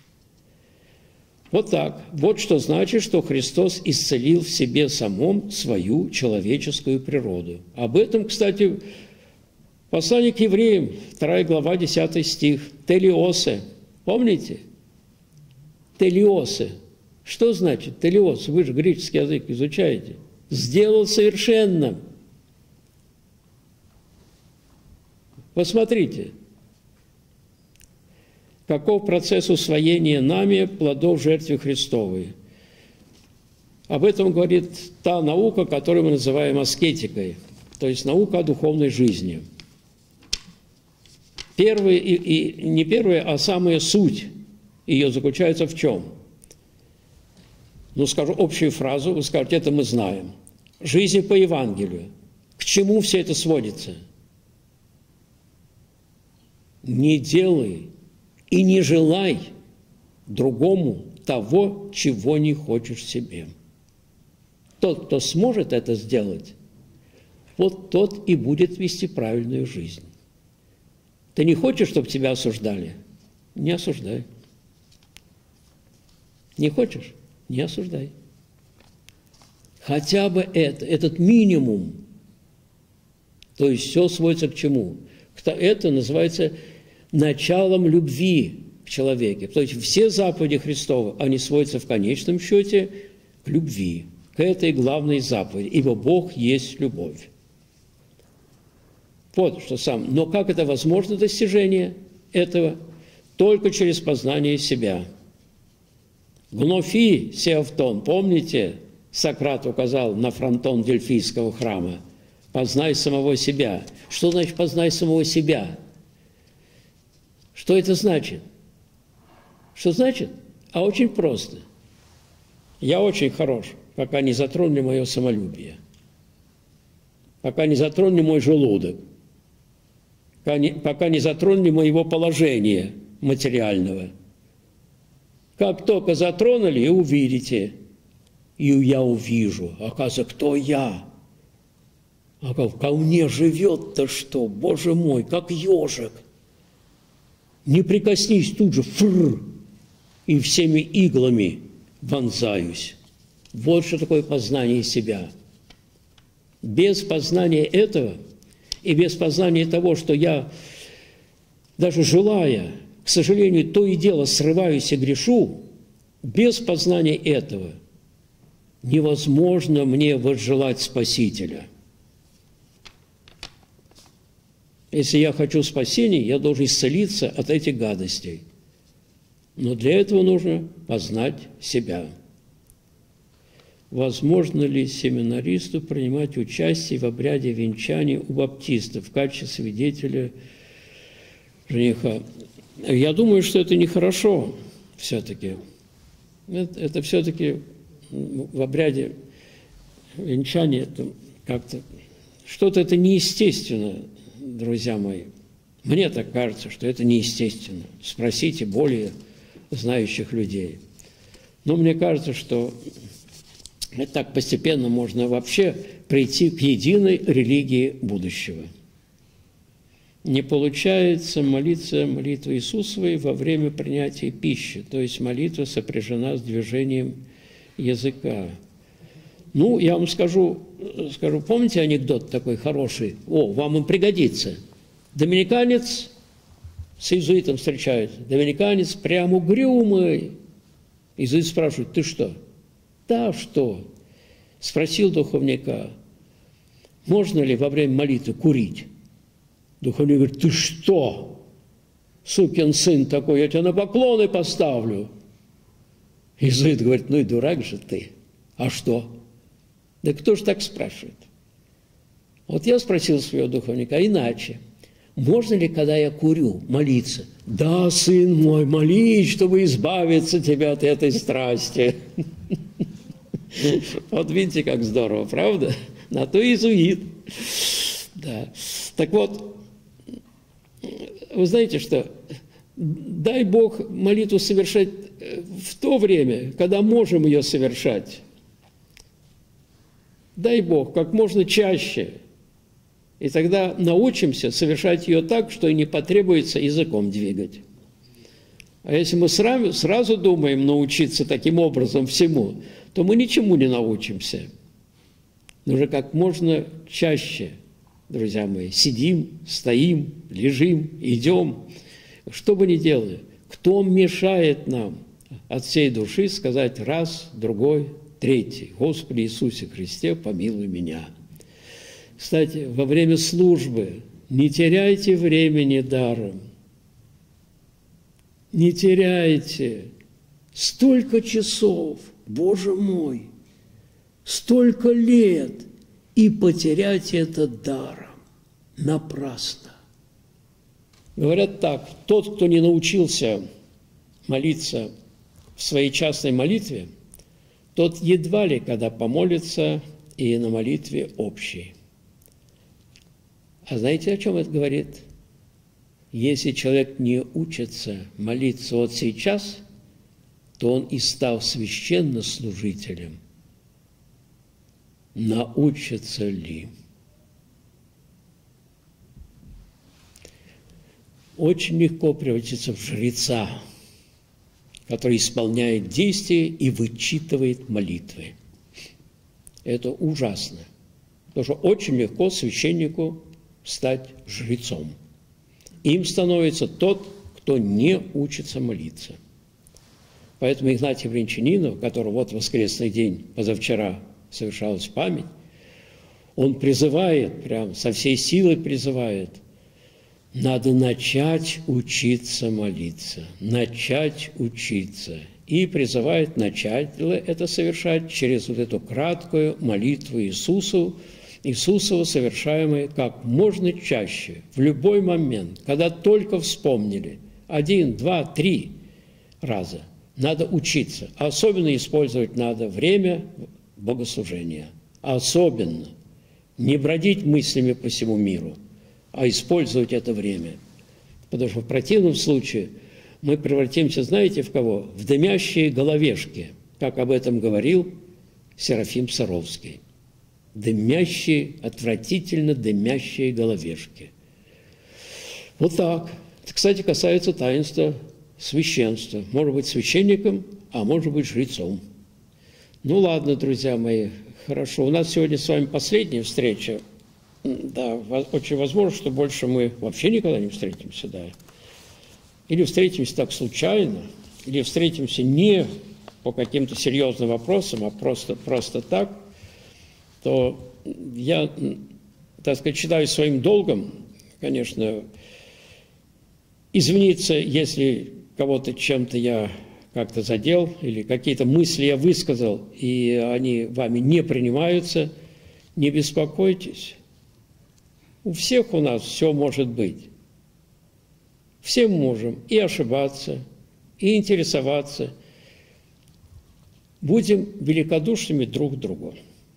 Speaker 1: Вот так. Вот что значит, что Христос исцелил в себе самом свою человеческую природу. Об этом, кстати, послание к евреям, 2 глава, 10 стих. Телиосе. Помните? Телиосе. Что значит телиос? Вы же греческий язык изучаете. Сделал совершенным. Посмотрите, каков процесс усвоения нами плодов жертвы Христовой. Об этом говорит та наука, которую мы называем аскетикой, то есть наука о духовной жизни. Первая и не первая, а самая суть ее заключается в чем? Ну, скажу общую фразу, вы скажете, это мы знаем. Жизнь по Евангелию. К чему все это сводится? Не делай и не желай другому того, чего не хочешь себе. Тот, кто сможет это сделать, вот тот и будет вести правильную жизнь. Ты не хочешь, чтобы тебя осуждали? Не осуждай. Не хочешь? Не осуждай. Хотя бы этот минимум. То есть все сводится к чему? Это называется началом любви к человеку. То есть все заповеди Христовы, они сводятся в конечном счете к любви, к этой главной заповеди, ибо Бог есть любовь. Вот что сам. Но как это возможно достижение этого? Только через познание себя. Гнофи сеавтон, помните, Сократ указал на фронтон Дельфийского храма. Познай самого себя. Что значит познай самого себя? Что это значит? Что значит? А очень просто. Я очень хорош, пока не затронули мое самолюбие, пока не затронули мой желудок, пока не затронули моего положения материального. Как только затронули, и увидите, и я увижу, оказывается, кто я? А ко мне живет-то что? Боже мой, как ежик. Не прикоснись, тут же фррр, и всеми иглами вонзаюсь. Вот что такое познание себя. Без познания этого и без познания того, что я, даже желая, к сожалению, то и дело срываюсь и грешу, без познания этого невозможно мне возжелать Спасителя. Если я хочу спасения, я должен исцелиться от этих гадостей. Но для этого нужно познать себя. Возможно ли семинаристу принимать участие в обряде венчания у баптистов в качестве свидетеля жениха? Я думаю, что это нехорошо все-таки. Это все-таки в обряде венчания как-то что-то это неестественно, друзья мои. Мне так кажется, что это неестественно. Спросите более знающих людей. Но мне кажется, что так постепенно можно вообще прийти к единой религии будущего. Не получается молиться молитвой Иисусовой во время принятия пищи, то есть молитва сопряжена с движением языка. Ну, я вам скажу, помните анекдот такой хороший? Вам он пригодится. Доминиканец с иезуитом встречается. Доминиканец прямо угрюмый. Иезуит спрашивает, ты что? Да, что? спросил духовника, можно ли во время молитвы курить? Духовник говорит, ты что, сукин сын такой, я тебя на поклоны поставлю. Иезуит говорит, ну и дурак же ты. А что? Да кто же так спрашивает? Вот я спросил своего духовника, иначе. Можно ли, когда я курю, молиться? Да, сын мой, молись, чтобы избавиться тебя от этой страсти. Вот видите, как здорово, правда? На то иезуит. Да. Так вот, вы знаете, что дай Бог молитву совершать в то время, когда можем ее совершать. Дай Бог, как можно чаще. И тогда научимся совершать ее так, что и не потребуется языком двигать. А если мы сразу думаем научиться таким образом всему, то мы ничему не научимся. Нужно как можно чаще, друзья мои, сидим, стоим, лежим, идем. Что бы ни делали, кто мешает нам от всей души сказать раз, другой, третий: Господи Иисусе Христе, помилуй меня. Кстати, во время службы не теряйте времени даром. Не теряйте. Столько часов, Боже мой, столько лет, и потерять это даром. Напрасно. Говорят так, тот, кто не научился молиться в своей частной молитве, тот едва ли когда помолится и на молитве общей. А знаете, о чем это говорит? Если человек не учится молиться вот сейчас, то он и стал священнослужителем. Научится ли? Очень легко превратиться в жреца, который исполняет действия и вычитывает молитвы. Это ужасно. Потому что очень легко священнику стать жрецом. Им становится тот, кто не учится молиться. Поэтому Игнатий Брянчанинов, которого вот в воскресный день, позавчера, совершалась память, он призывает, прям со всей силой призывает, надо начать учиться молиться, начать учиться. И призывает начать это совершать через вот эту краткую молитву Иисусову, совершаемую как можно чаще, в любой момент, когда только вспомнили, 1, 2, 3 раза. Надо учиться. А особенно использовать надо время богослужения. Особенно. Не бродить мыслями по всему миру, а использовать это время. Потому что в противном случае мы превратимся, знаете, в кого? В дымящие головешки, как об этом говорил Серафим Саровский. Дымящие, отвратительно дымящие головешки. Вот так. Это, кстати, касается таинства священства. Может быть священником, а может быть жрецом. Ну ладно, друзья мои, хорошо. У нас сегодня с вами последняя встреча. Да, очень возможно, что больше мы вообще никогда не встретимся, да. Или встретимся так случайно, или встретимся не по каким-то серьезным вопросам, а просто так, то я, так сказать, считаю своим долгом, конечно, извиниться, если кого-то чем-то я как-то задел, или какие-то мысли я высказал, и они вами не принимаются, не беспокойтесь. У всех у нас все может быть. Все можем и ошибаться, и интересоваться. Будем великодушными друг к другу.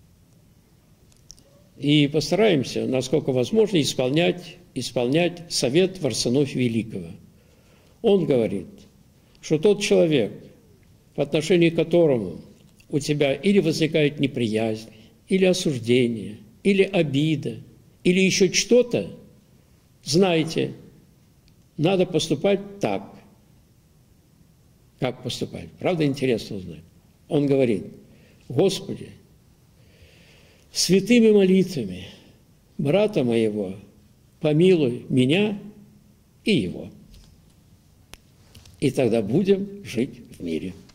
Speaker 1: И постараемся, насколько возможно, исполнять совет Варсонофия Великого. Он говорит, что тот человек, в отношении которому у тебя или возникает неприязнь, или осуждение, или обида, или еще что-то, знайте, надо поступать так. Как поступать? Правда, интересно узнать. Он говорит, Господи, святыми молитвами брата моего помилуй меня и его. И тогда будем жить в мире.